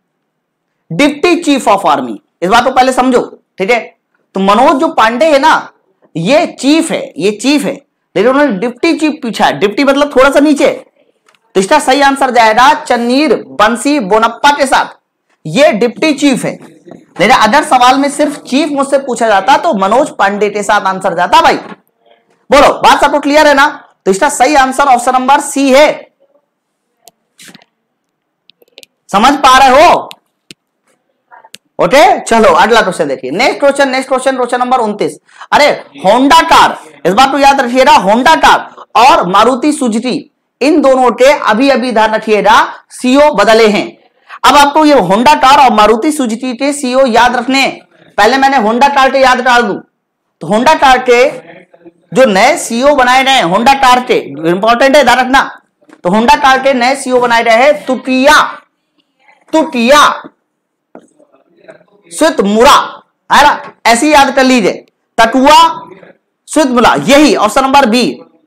डिप्टी चीफ ऑफ आर्मी, इस बात को पहले समझो। ठीक है, तो मनोज जो पांडे है ना ये चीफ है, ये चीफ है, लेकिन उन्होंने डिप्टी चीफ पूछा है। डिप्टी मतलब थोड़ा सा नीचे। तो इसका सही आंसर जाएगा चन्नीर बंसी बोनप्पा के साथ, ये डिप्टी चीफ है। लेकिन अगर सवाल में सिर्फ चीफ मुझसे पूछा जाता तो मनोज पांडे के साथ आंसर जाता भाई। बोलो बात सबको क्लियर है ना? तो इसका सही आंसर ऑप्शन नंबर सी है। समझ पा रहे हो? ओके चलो अगला क्वेश्चन देखिए। Next question next question question number उनतीस। अरे होंडा कार, इस बात को याद रखिएगा, होंडा कार और मारुति सुजुकी इन दोनों के अभी अभी ध्यान रखिएगा सीईओ बदले हैं। अब आपको ये होंडा कार और मारुति सुजुकी के सीईओ याद रखने। पहले मैंने होंडा कार के याद डाल दूं तो होंडा कार के जो नए सीईओ बनाए गए होंडा कार के, इंपॉर्टेंट है ध्यान रखना, तो होंडा कार के नए सीईओ बनाए गए हैं तुकिया तुकिया सुतमुरा, है ना, ऐसी याद कर लीजिए, तकुआ सुतमुरा, यही option number B.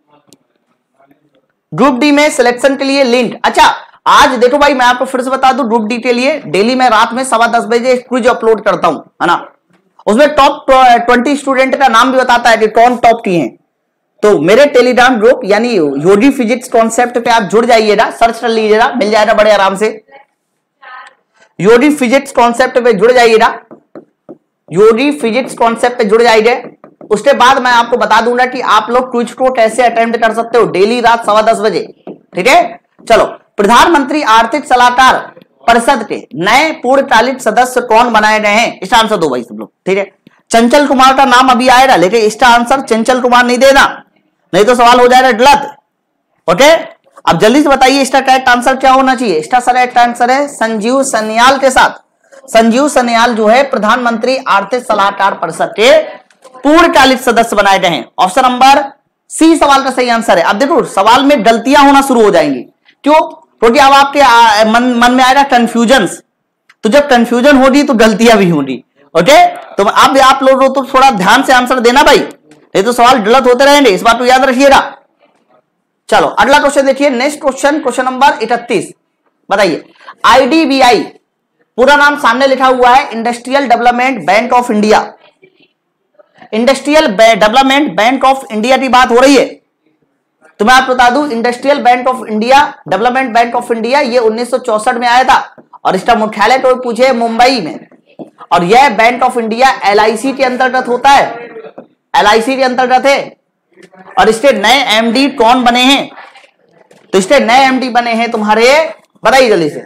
Group D में सिलेक्शन के लिए लिंक। अच्छा आज देखो भाई मैं आपको फिर से बता दूं, ग्रुप डी के लिए डेली मैं रात में सवा दस बजे क्विज अपलोड करता हूं, है ना, उसमें टॉप ट्वेंटी स्टूडेंट का नाम भी बताता है कि कौन टॉप की हैं। तो मेरे टेलीग्राम ग्रुप यानी योगी फिजिक्स कॉन्सेप्ट पे आप जुड़ जाइएगा, सर्च कर लीजिएगा, मिल जाएगा बड़े आराम से। योगी फिजिक्स कॉन्सेप्ट पे जुड़ जाइएगा, योगी फिजिक्स कॉन्सेप्ट पे जुड़ जाइए। उसके बाद मैं आपको बता दूंगा कि आप लोग क्विज को कैसे अटेम्प्ट कर सकते हो डेली रात सवा दस बजे, ठीक है। चलो, प्रधानमंत्री आर्थिक सलाहकार परिषद के नए पूर्णकालिक सदस्य कौन बनाए गए हैं? इसका आंसर दो भाई सब लोग, ठीक है। चंचल कुमार का नाम अभी आएगा, लेकिन इसका आंसर चंचल कुमार नहीं देना, नहीं तो सवाल हो जाएगा गलत, ओके। अब जल्दी से बताइए इसका करेक्ट आंसर क्या होना चाहिए? इसका करेक्ट आंसर है संजीव सन्याल के साथ। संजीव सन्याल जो है प्रधानमंत्री आर्थिक सलाहकार परिषद के पूर्णकालिक सदस्य बनाए गए हैं। ऑप्शन नंबर सी सवाल का सही आंसर है। अब देखो सवाल में गलतियां होना शुरू हो जाएंगी, क्यों? क्योंकि अब आपके मन मन में आएगा कंफ्यूजन, तो जब कंफ्यूजन होगी तो गलतियां भी होंगी, ओके। तो अब आप लोगों को तो थोड़ा ध्यान से आंसर देना भाई, नहीं तो सवाल गलत होते रहेंगे, इस बात को याद रखिएगा। चलो अगला क्वेश्चन देखिए, नेक्स्ट क्वेश्चन, क्वेश्चन नंबर इकतीस। बताइए आईडीबीआई पूरा नाम सामने लिखा हुआ है, industrial development bank of India. Industrial development bank of India की बात हो रही है, तो मैं आपको बता दूं industrial bank of India, development bank of India, ये उन्नीस सौ चौसठ में आया था और इसका मुख्यालय तो पूछे मुंबई में। और यह बैंक ऑफ इंडिया एलआईसी के अंतर्गत होता है, एलआईसी के अंतर्गत है। और इसके नए एमडी कौन बने हैं? तो इसके नए एमडी बने हैं तुम्हारे, बताइए जल्दी से।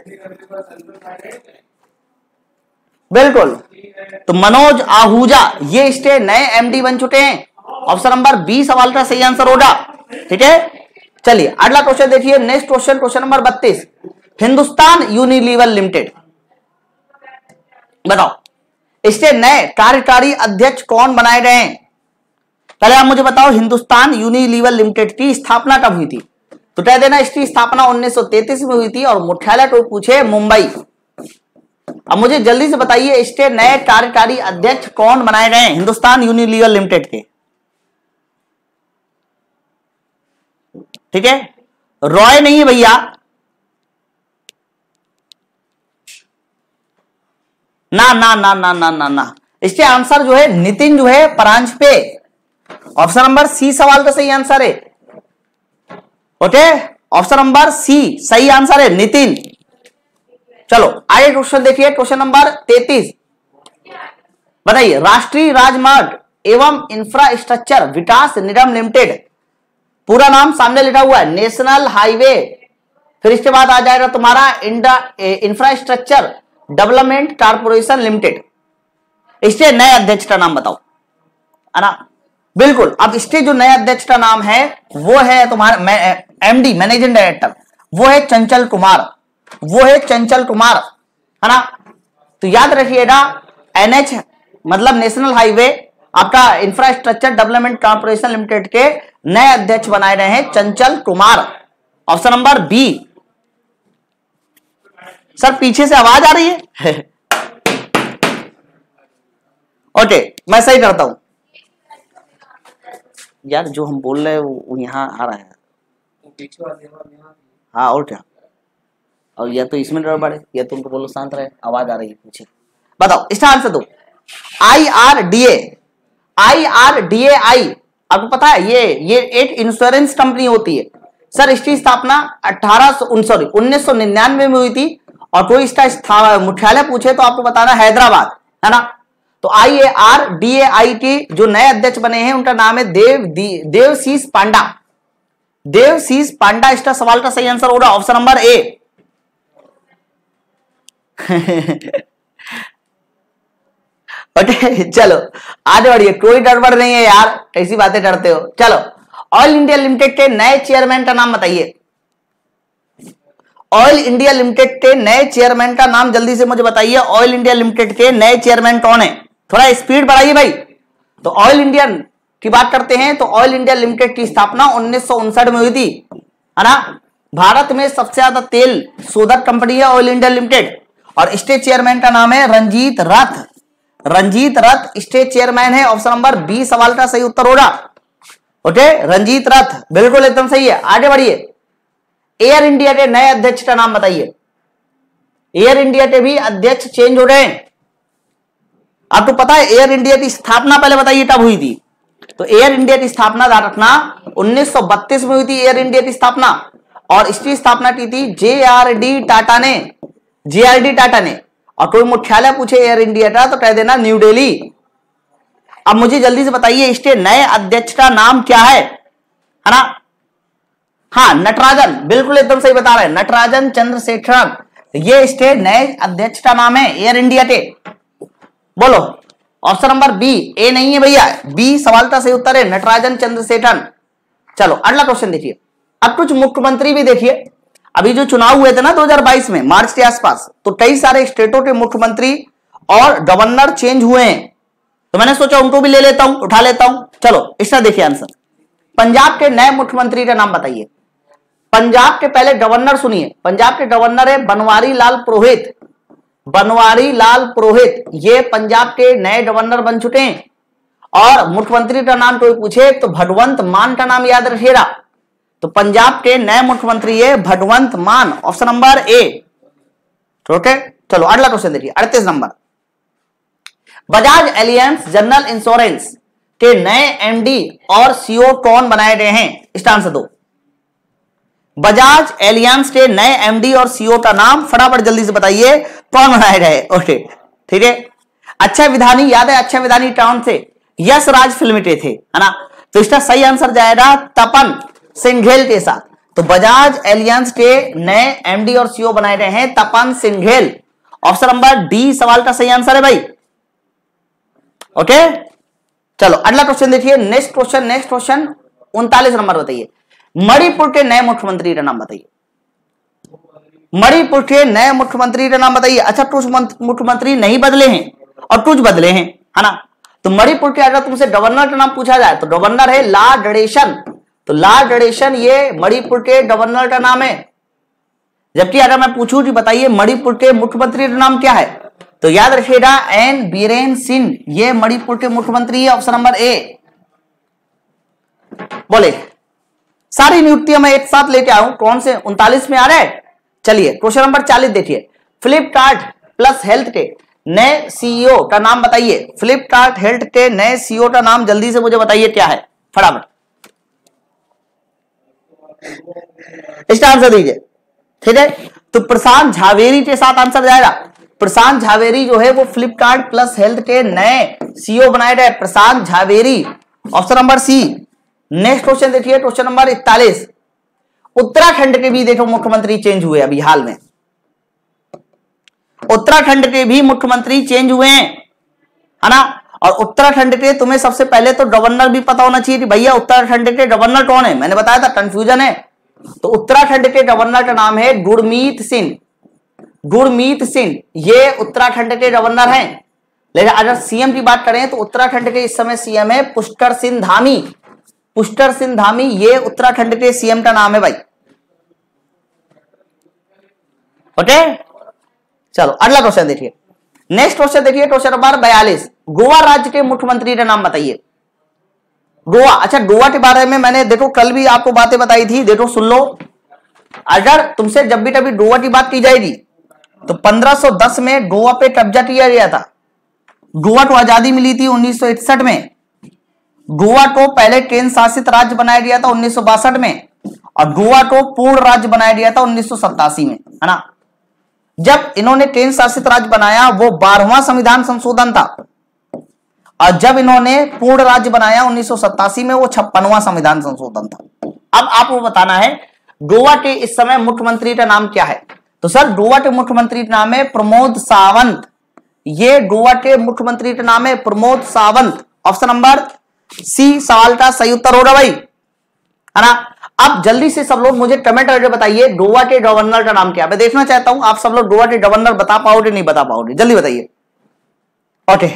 बिल्कुल, तो मनोज आहूजा, ये इसके नए एमडी बन चुके हैं। ऑप्शन नंबर बी सवाल का सही आंसर होगा, ठीक है। चलिए अगला क्वेश्चन देखिए, नेक्स्ट क्वेश्चन, क्वेश्चन नंबर बत्तीस। हिंदुस्तान यूनिलीवर लिमिटेड, बताओ इसके नए कार्यकारी अध्यक्ष कौन बनाए गए हैं? पहले आप मुझे बताओ हिंदुस्तान यूनिलीवर लिमिटेड की स्थापना कब हुई थी? तो कह देना इसकी स्थापना उन्नीस सौ तैंतीस में हुई थी और मुख्यालय को पूछे मुंबई। अब मुझे जल्दी से बताइए इसके नए कार्यकारी अध्यक्ष कौन बनाए गए हैं हिंदुस्तान यूनिलीवर लिमिटेड के? ठीक है, रॉय नहीं है भैया, ना ना ना ना ना ना ना इसके आंसर जो है नितिन जो है परांजपे। ऑप्शन नंबर सी सवाल का सही आंसर है, ओके। ऑप्शन नंबर सी सही आंसर है, नितिन। चलो आगे क्वेश्चन देखिए, क्वेश्चन नंबर तैतीस। बताइए राष्ट्रीय राजमार्ग एवं इंफ्रास्ट्रक्चर विकास निगम लिमिटेड, पूरा नाम सामने लिखा हुआ है नेशनल हाईवे, फिर इसके बाद आ जाएगा तुम्हारा इंफ्रास्ट्रक्चर डेवलपमेंट कॉर्पोरेशन लिमिटेड। इसके नए अध्यक्ष का नाम बताओ, है ना। बिल्कुल, अब इसके जो नए अध्यक्ष का नाम है वो है तुम्हारा एमडी मैनेजिंग डायरेक्टर, वो है चंचल कुमार, वो है चंचल कुमार, है ना। तो याद रखिएगा एनएच मतलब नेशनल हाईवे, आपका इंफ्रास्ट्रक्चर डेवलपमेंट कॉर्पोरेशन लिमिटेड के नए अध्यक्ष बनाए गए हैं Chanchal Kumar. Option number B. Sir पीछे से आवाज आ रही है ओके, मैं सही करता हूं यार, जो हम बोल रहे हैं वो यहां आ रहा है। हाँ और क्या, और या तो इसमें गड़बड़ है या तो उनको बोलो शांत रहे, आवाज आ रही है पीछे। बताओ इसका आंसर दो। I R D A, I R D A I आपको पता है ये ये एक इंश्योरेंस कंपनी होती है। सर इसकी स्थापना अठारह सौ सॉरी उन्नीस सौ निन्यानवे में हुई थी और कोई इसका मुख्यालय पूछे तो आपको बताना हैदराबाद, है ना। तो आई ए आर डी ए आई के जो नए अध्यक्ष बने हैं उनका नाम है देव देवशीष पांडा, देवशीष पांडा। इसका सवाल का सही आंसर होगा ऑप्शन नंबर ए ओके चलो आगे बढ़िए, कोई गड़बड़ नहीं है यार, कैसी बातें करते हो। चलो ऑयल इंडिया लिमिटेड के नए चेयरमैन का नाम बताइए। ऑयल इंडिया लिमिटेड के नए चेयरमैन का नाम जल्दी से मुझे बताइए। ऑयल इंडिया लिमिटेड के नए चेयरमैन कौन है? थोड़ा स्पीड बढ़ाइए भाई। तो ऑयल इंडिया की बात करते हैं तो ऑयल इंडिया लिमिटेड की स्थापना उन्नीस सौ उनसठ में हुई थी, है ना। भारत में सबसे ज्यादा तेल शोधक कंपनी है ऑयल इंडिया लिमिटेड, और स्टेट चेयरमैन का नाम है रंजीत रथ। रंजीत रथ स्टेट चेयरमैन है। ऑप्शन नंबर बी सवाल का सही उत्तर होगा। ओके, रंजीत रथ बिल्कुल एकदम सही है। आगे बढ़िए। एयर इंडिया के नए अध्यक्ष का नाम बताइए। एयर इंडिया के भी अध्यक्ष चेंज हो रहे हैं। आपको पता है एयर इंडिया की स्थापना पहले बताइए कब हुई थी? तो एयर इंडिया की स्थापना ध्यान रखना उन्नीस सौ बत्तीस में हुई थी एयर इंडिया की स्थापना, और इसकी स्थापना की थी जे आर डी टाटा ने। जे आर डी टाटा ने। और कोई मुख्यालय पूछे एयर इंडिया का तो कह देना न्यू दिल्ली। अब मुझे जल्दी से बताइए इसके नए अध्यक्ष का नाम क्या है, है ना? हाँ, नटराजन, बिल्कुल एकदम सही बता रहे हैं, नटराजन चंद्रशेखरन, ये इसके नए अध्यक्ष का नाम है एयर इंडिया के। बोलो, ऑप्शन नंबर बी, ए नहीं है भैया, बी सवाल का सही उत्तर है, नटराजन चंद्रशेखरन। चलो अगला क्वेश्चन देखिए। अब कुछ मुख्यमंत्री भी देखिए। अभी जो चुनाव हुए थे ना दो हज़ार बाईस में मार्च के आसपास, तो कई सारे स्टेटों के मुख्यमंत्री और गवर्नर चेंज हुए हैं, तो मैंने सोचा उनको भी ले लेता हूं, उठा लेता हूं। चलो इसका देखिए आंसर। पंजाब के नए मुख्यमंत्री का नाम बताइए। पंजाब के पहले गवर्नर सुनिए। पंजाब के गवर्नर है बनवारी लाल पुरोहित। बनवारी लाल पुरोहित ये पंजाब के नए गवर्नर बन चुके हैं। और मुख्यमंत्री का नाम कोई पूछे तो भगवंत मान का नाम याद रखिएगा। तो पंजाब के नए मुख्यमंत्री है भगवंत मान, ऑप्शन नंबर ए। ओके, चलो अगला क्वेश्चन देखिए, अड़तीस नंबर। बजाज एलियंस जनरल इंश्योरेंस के नए एमडी और सीईओ कौन बनाए गए हैं? इसका आंसर दो। बजाज एलियंस के नए एमडी और सीईओ का नाम फटाफट जल्दी से बताइए, कौन बनाए गए? ओके, ठीक है। अच्छा विधानी याद है? अच्छा विधानी टाउन थे, यश राज फिल्म के थे, है ना। तो इसका सही आंसर जाएगा तपन सिंघेल के साथ। तो बजाज एलियंस के नए एमडी और सीईओ बनाए गए हैं Tapan Singhel. Option number D सवाल का सही आंसर है भाई। ओके, चलो अगला क्वेश्चन देखिए। नेक्स्ट क्वेश्चन नेक्स्ट क्वेश्चन उनतालीस नंबर बताइए। मणिपुर के नए मुख्यमंत्री का नाम बताइए। मणिपुर के नए मुख्यमंत्री का नाम बताइए। अच्छा, कुछ मुख्यमंत्री नहीं बदले हैं और कुछ बदले हैं, है ना। तो मणिपुर के अगर तुमसे गवर्नर का नाम पूछा जाए तो गवर्नर है ला गणेशन। तो ला गणेशन ये मणिपुर के गवर्नर का नाम है। जबकि अगर मैं पूछूं कि बताइए मणिपुर के मुख्यमंत्री का नाम क्या है, तो याद रखिएगा एन बीरेन सिंह ये मणिपुर के मुख्यमंत्री है, ऑप्शन नंबर ए। बोले सारी नियुक्तियां मैं एक साथ लेके आऊं, कौन से उनतालीस में आ रहे हैं। चलिए क्वेश्चन नंबर चालीस देखिए। फ्लिपकार्ट प्लस हेल्थ के नए सीईओ का नाम बताइए। फ्लिपकार्ट हेल्थ के नए सीईओ का नाम जल्दी से मुझे बताइए क्या है, फटाफट इसका आंसर दीजिए, ठीक है। तो प्रशांत झावेरी के साथ आंसर जाएगा। प्रशांत झावेरी जो है वो फ्लिपकार्ट प्लस हेल्थ के नए सीईओ बनाए गए, Prashant Jhaveri, option number C. Next question देखिए, क्वेश्चन नंबर इकतालीस। उत्तराखंड के भी देखो मुख्यमंत्री चेंज हुए अभी हाल में। उत्तराखंड के भी मुख्यमंत्री चेंज हुए हैं, है ना। और उत्तराखंड के तुम्हें सबसे पहले तो गवर्नर भी पता होना चाहिए कि भैया उत्तराखंड के गवर्नर कौन है। मैंने बताया था कंफ्यूजन है। तो उत्तराखंड के गवर्नर का नाम है गुरमीत सिंह। गुरमीत सिंह ये उत्तराखंड के गवर्नर हैं। लेकिन अगर सीएम की बात करें तो उत्तराखंड के इस समय सीएम है पुष्कर सिंह धामी। पुष्कर सिंह धामी ये उत्तराखंड के सीएम का नाम है भाई। ओके, चलो अगला क्वेश्चन देखिए। नेक्स्ट क्वेश्चन देखिए, क्वेश्चन नंबर बयालीस। गोवा राज्य के मुख्यमंत्री का नाम बताइए। गोवा, अच्छा गोवा के बारे में मैंने देखो कल भी आपको बातें बताई थी, देखो सुन लो। अगर तुमसे जब भी कभी गोवा की बात की जाएगी तो पंद्रह सौ दस में गोवा पे कब्जा किया गया था। गोवा को आजादी मिली थी उन्नीस सौ इकसठ में। गोवा को पहले केंद्र शासित राज्य बनाया गया था उन्नीस सौ बासठ में, और गोवा को पूर्ण राज्य बनाया गया था उन्नीस सौ सत्तासी में, है ना। जब इन्होंने केंद्र शासित राज्य बनाया वो बारहवां संविधान संशोधन था, और जब इन्होंने पूर्ण राज्य बनाया उन्नीस सौ सत्तासी में वो छप्पनवां संविधान संशोधन था। अब आपको बताना है गोवा के इस समय मुख्यमंत्री का नाम क्या है। तो सर गोवा के मुख्यमंत्री का नाम है प्रमोद सावंत। ये गोवा के मुख्यमंत्री का नाम है Pramod Sawant. Option number C सवाल का सही उत्तर होगा भाई, है ना। अब जल्दी से सब लोग मुझे कमेंट करके बताइए गोवा के गवर्नर का नाम क्या। मैं देखना चाहता हूं आप सब लोग गोवा के गवर्नर बता पाओगे नहीं बता पाओगे, जल्दी बताइए। ओके,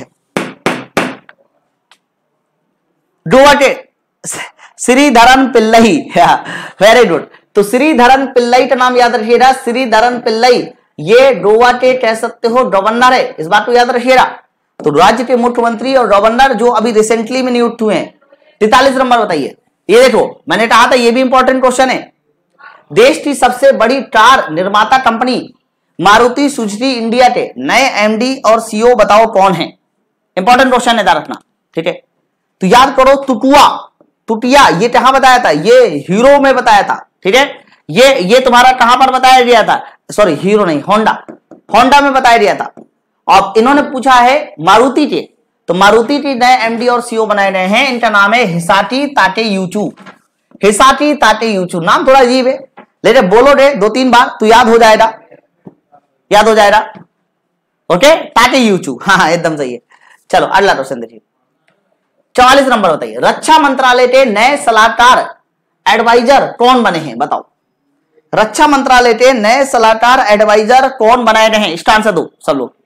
गोवा के श्रीधरन पिल्लई, वेरी गुड। तो श्रीधरन पिल्लई का नाम याद रखिएगा, श्रीधरन पिल्लई ये गोवा के कह सकते हो गवर्नर है, इस बात को याद रखिएगा। तो राज्य के मुख्यमंत्री और गवर्नर जो अभी रिसेंटली में नियुक्त हुए हैं। तैतालीस नंबर बताइए, ये देखो मैंने कहा था ये भी इंपॉर्टेंट क्वेश्चन है। देश की सबसे बड़ी कार निर्माता कंपनी मारुति सुजुकी इंडिया के नए एमडी और सीईओ बताओ कौन है। इंपॉर्टेंट क्वेश्चन है, याद रखना, ठीक है। तो याद करो, तुकुआ तुटिया ये कहां बताया था, ये हीरो में बताया था, ठीक है। ये ये तुम्हारा कहां पर बताया गया था, सॉरी हीरो नहीं, होंडा, होंडा में बताया गया था। और इन्होंने पूछा है मारुति के, तो मारुति के नए एमडी और सीईओ बनाए गए हैं, इनका नाम है हिसाकी ताकेयूची। हिसाकी ताकेयूची नाम थोड़ा अजीब है, लेकिन बोलोगे दो तीन बार तो याद हो जाएगा, याद हो जाएगा। ओके, ताकेयूची, हाँ हाँ एकदम सही है। चलो अगला क्वेश्चन देखिए, चौवालीस नंबर बताइए, रक्षा मंत्रालय के नए सलाहकार एडवाइजर कौन बने हैं बताओ। रक्षा मंत्रालय के नए सलाहकार एडवाइजर कौन बनाए गए हैं, इसका आंसर दो सब लोग।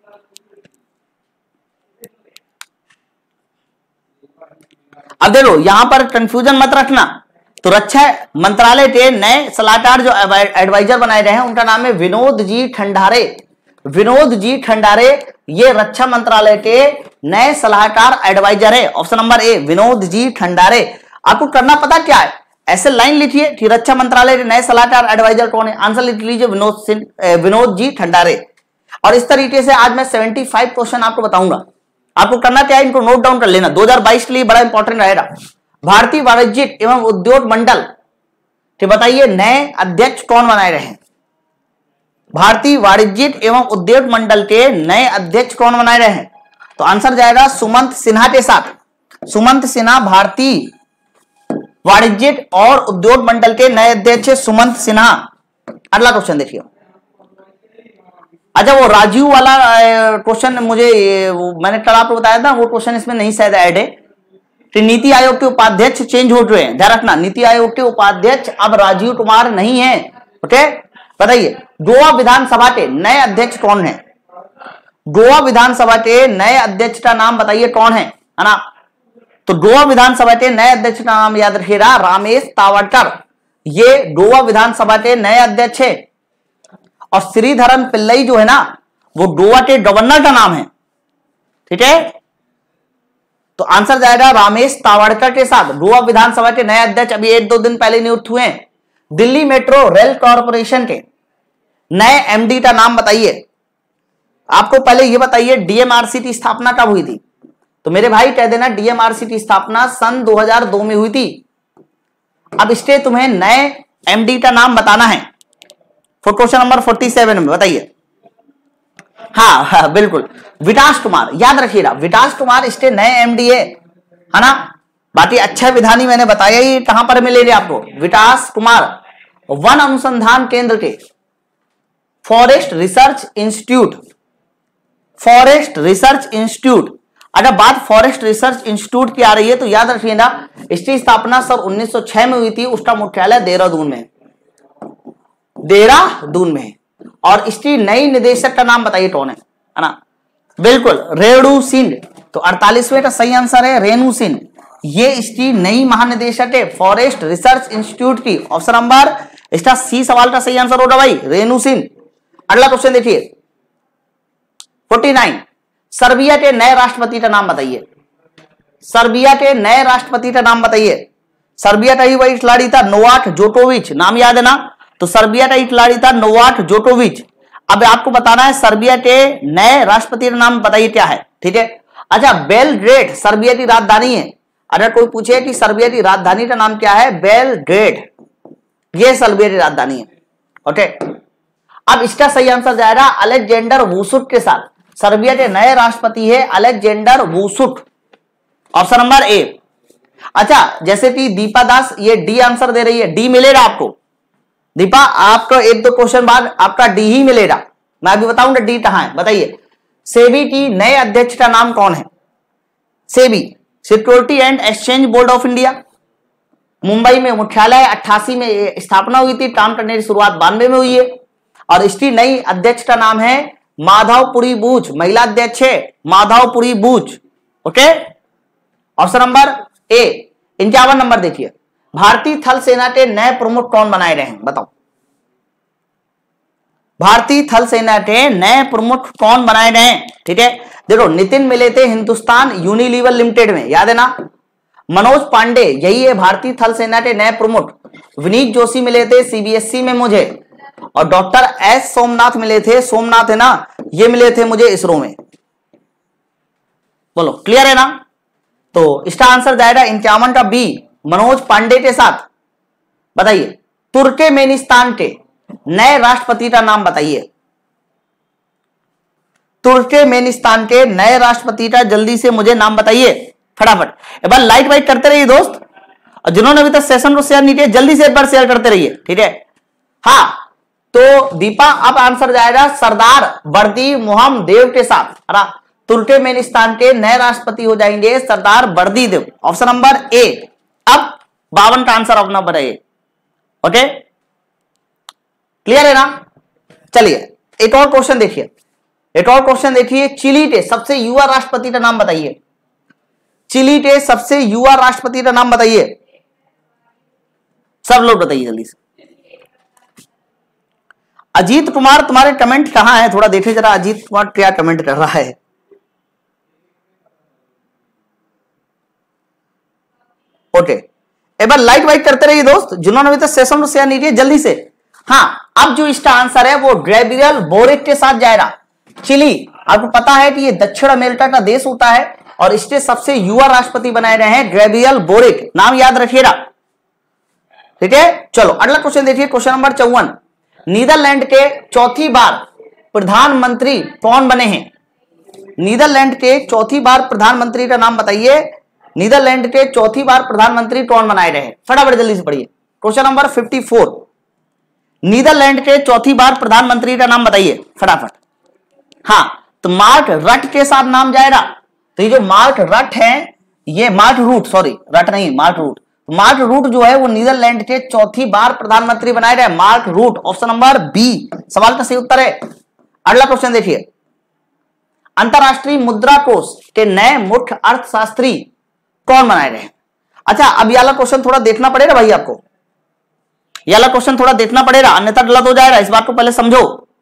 अब देखो यहां पर कंफ्यूजन मत रखना। तो रक्षा मंत्रालय के नए सलाहकार जो एडवाइजर बनाए गए हैं उनका नाम है विनोद जी खंडारे। विनोद जी खंडारे ये रक्षा मंत्रालय के नए सलाहकार एडवाइजर है। Option number A Vinod G Khandare. आपको करना पता क्या है, ऐसे लाइन लिखिए कि रक्षा मंत्रालय के नए सलाहकार एडवाइजर कौन है, आंसर लिख लीजिए विनोद विनोद जी खंडारे। और इस तरीके से आज मैं पचहत्तर क्वेश्चन आपको बताऊंगा। आपको करना क्या है, इनको नोट डाउन कर लेना, दो हज़ार बाईस के लिए बड़ा इंपॉर्टेंट रहेगा। भारतीय वाणिज्यिक एवं उद्योग मंडल के बताइए नए अध्यक्ष कौन बनाए रहे हैं। भारतीय वाणिज्यिक एवं उद्योग मंडल के नए अध्यक्ष कौन बनाए रहे हैं, तो आंसर जाएगा सुमंत सिन्हा के साथ। सुमंत सिन्हा भारतीय वाणिज्यिक और उद्योग मंडल के नए अध्यक्ष सुमंत सिन्हा। अगला क्वेश्चन देखिए। अच्छा वो राजीव वाला क्वेश्चन मुझे मैंने कल आपको बताया था, वो क्वेश्चन इसमें नहीं शायद ऐड है। तो नीति आयोग के उपाध्यक्ष चेंज हो चुके हैं, ध्यान रखना। नीति आयोग के उपाध्यक्ष अब राजीव कुमार नहीं है। ओके, बताइए गोवा विधानसभा के नए अध्यक्ष कौन है। गोवा विधानसभा के नए अध्यक्ष का नाम बताइए कौन है, है ना। तो गोवा विधानसभा के नए अध्यक्ष का नाम याद रखिएगा रामेश तावड़कर, ये गोवा विधानसभा के नए अध्यक्ष है। और श्रीधरन पिल्लई जो है ना वो गोवा के गवर्नर का नाम है, ठीक है। तो आंसर जाएगा रामेश तावड़कर के साथ। गोवा विधानसभा के नए अध्यक्ष अभी एक दो दिन पहले नियुक्त हुए हैं। दिल्ली मेट्रो रेल कॉर्पोरेशन के नए एमडी का नाम बताइए। आपको पहले ये बताइए डीएमआरसी की स्थापना कब हुई थी, तो मेरे भाई कह देना डीएमआरसी की स्थापना सन दो हज़ार दो में हुई थी। अब इसके तुम्हें नए एमडी का नाम बताना है। फॉर क्वेश्चन नंबर सैंतालीस में बताइए। हाँ हाँ बिल्कुल, विकास कुमार, याद रखिएगा विकास कुमार इसके नए एमडी है, है ना। बाकी अच्छा विधानी मैंने बताया ही, कहां पर मिलेगी आपको। विकास कुमार वन अनुसंधान केंद्र के forest research institute, forest research institute. अगर बात फॉरेस्ट रिसर्च इंस्टीट्यूट की आ रही है तो याद रखिएगा इसकी स्थापना सन उन्नीस सौ छह में हुई थी। उसका मुख्यालय देहरादून में, देहरादून में। और इसकी नई निदेशक का नाम बताइए कौन है, है ना। बिल्कुल रेणु सिंह। तो अड़तालीसवें का सही आंसर है रेणु सिंह, ये इसकी नई महानिदेशक है फॉरेस्ट रिसर्च इंस्टीट्यूट की। ऑप्शन नंबर इसका सी सवाल का सही आंसर होगा भाई रेणु सिंह। अगला क्वेश्चन देखिए उनचास, सर्बिया के नए राष्ट्रपति का नाम बताइए। सर्बिया के नए राष्ट्रपति का नाम बताइए। सर्बिया का ही वही खिलाड़ी था नोवाक जोकोविच, नाम याद है ना। तो सर्बिया का ही खिलाड़ी था नोवाक जोकोविच। अब आपको बताना है सर्बिया के नए राष्ट्रपति का नाम बताइए क्या है, ठीक है। अच्छा बेलग्रेड सर्बिया की राजधानी है। अगर कोई पूछे कि सर्बिया की राजधानी का नाम क्या है, बेलग्रेड, ये सर्बिया की राजधानी है। ओके, अब इसका सही आंसर जाएगा अलेक्जेंडर वुसिच के साथ। सर्बिया के नए राष्ट्रपति है Alexander Vucic, option number A. अच्छा जैसे कि दीपा दास ये डी आंसर दे रही है, डी मिलेगा आपको। दीपा आपको एक दो क्वेश्चन बाद आपका डी ही मिलेगा, मैं अभी बताऊंगा डी कहां है। बताइए सेबी की नए अध्यक्ष का नाम कौन है। SEBI security and exchange board of India, Mumbai में मुख्यालय अट्ठासी में स्थापना हुई थी, काम करने की शुरुआत बानवे में हुई है। और इसकी नई अध्यक्ष का नाम है माधवपुरी बूच, महिला अध्यक्ष है Madhavpuri Buch. Okay, option number A. इक्यावन नंबर देखिए, भारतीय थल सेना के नए प्रमुख कौन बनाए गए हैं, बताओ। भारतीय थल सेना के नए प्रमुख कौन बनाए गए हैं? ठीक है, देखो नितिन मिले थे हिंदुस्तान यूनिलीवर लिमिटेड में, याद है ना। मनोज पांडे यही है भारतीय थल सेना के नए प्रमुख। विनीत जोशी मिले थे सीबीएसई में मुझे, और डॉक्टर एस सोमनाथ मिले थे, सोमनाथ है ना, ये मिले थे मुझे इसरो में। बोलो क्लियर है ना। तो इसका आंसर जाएगा इक्यावन का बी, मनोज पांडे के साथ। बताइए तुर्कमेनिस्तान के नए राष्ट्रपति का नाम बताइए। तुर्कमेनिस्तान के नए राष्ट्रपति का जल्दी से मुझे नाम बताइए फटाफट। एक बार लाइक वाइक करते रहिए दोस्त, और जिन्होंने अभी तक सेशन को शेयर नहीं किया जल्दी से एक बार शेयर करते रहिए, ठीक है। हाँ, तो दीपा अब आंसर जाएगा सरदार बर्दी मोहम्मद देव के साथ। तुर्कमेनिस्तान के नए राष्ट्रपति हो जाएंगे सरदार बर्दी देव, ऑप्शन नंबर ए। अब बावन का आंसर अपना बताइए। ओके, क्लियर है ना। चलिए एक और क्वेश्चन देखिए, एक और क्वेश्चन देखिए। चिली के सबसे युवा राष्ट्रपति का नाम बताइए। चिली के सबसे युवा राष्ट्रपति का नाम बताइए, सब लोग बताइए जल्दी से। अजीत कुमार तुम्हारे कमेंट कहां है, थोड़ा देखे जरा अजीत कुमार क्या कमेंट कर रहा है। ओके, एक बार लाइक वाइक करते रहिए दोस्त, जिन्होंने अभी तक सेशन को शेयर नहीं किया जल्दी से। हाँ, अब जो इसका आंसर है वो गैब्रियल बोरिक के साथ जाएगा। चिली आपको पता है कि ये दक्षिण अमेरिका का देश होता है, और इसके सबसे युवा राष्ट्रपति बनाए गए हैं गैब्रियल बोरिक, नाम याद रखिएगा, ठीक है। चलो अगला क्वेश्चन देखिए, क्वेश्चन नंबर चौवन। नीदरलैंड के चौथी बार प्रधानमंत्री कौन बने हैं? नीदरलैंड के चौथी बार प्रधानमंत्री का नाम बताइए। नीदरलैंड के चौथी बार प्रधानमंत्री कौन बनाए गए हैं? फटाफट जल्दी से पढ़िए। क्वेश्चन नंबर चौवन, नीदरलैंड के चौथी बार प्रधानमंत्री का नाम बताइए फटाफट। हाँ, तो मार्क रट के साथ नाम जाएगा। तो ये जो मार्क रट है, ये मार्क रूट, सॉरी रट नहीं मार्क रूट, मार्क रूट जो है वो नीदरलैंड के चौथी बार प्रधानमंत्री बनाए गए, Mark Rutte, option number B सवाल का सही उत्तर है। अगला क्वेश्चन देखिए, अंतरराष्ट्रीय मुद्रा कोष के नए मुख्य अर्थशास्त्री कौन बनाए गए? अच्छा, अब ये वाला क्वेश्चन थोड़ा देखना पड़ेगा भाई आपको, ये वाला क्वेश्चन थोड़ा देखना पड़ेगा, अन्यथा गलत हो जाएगा, इस बात को पहले समझो,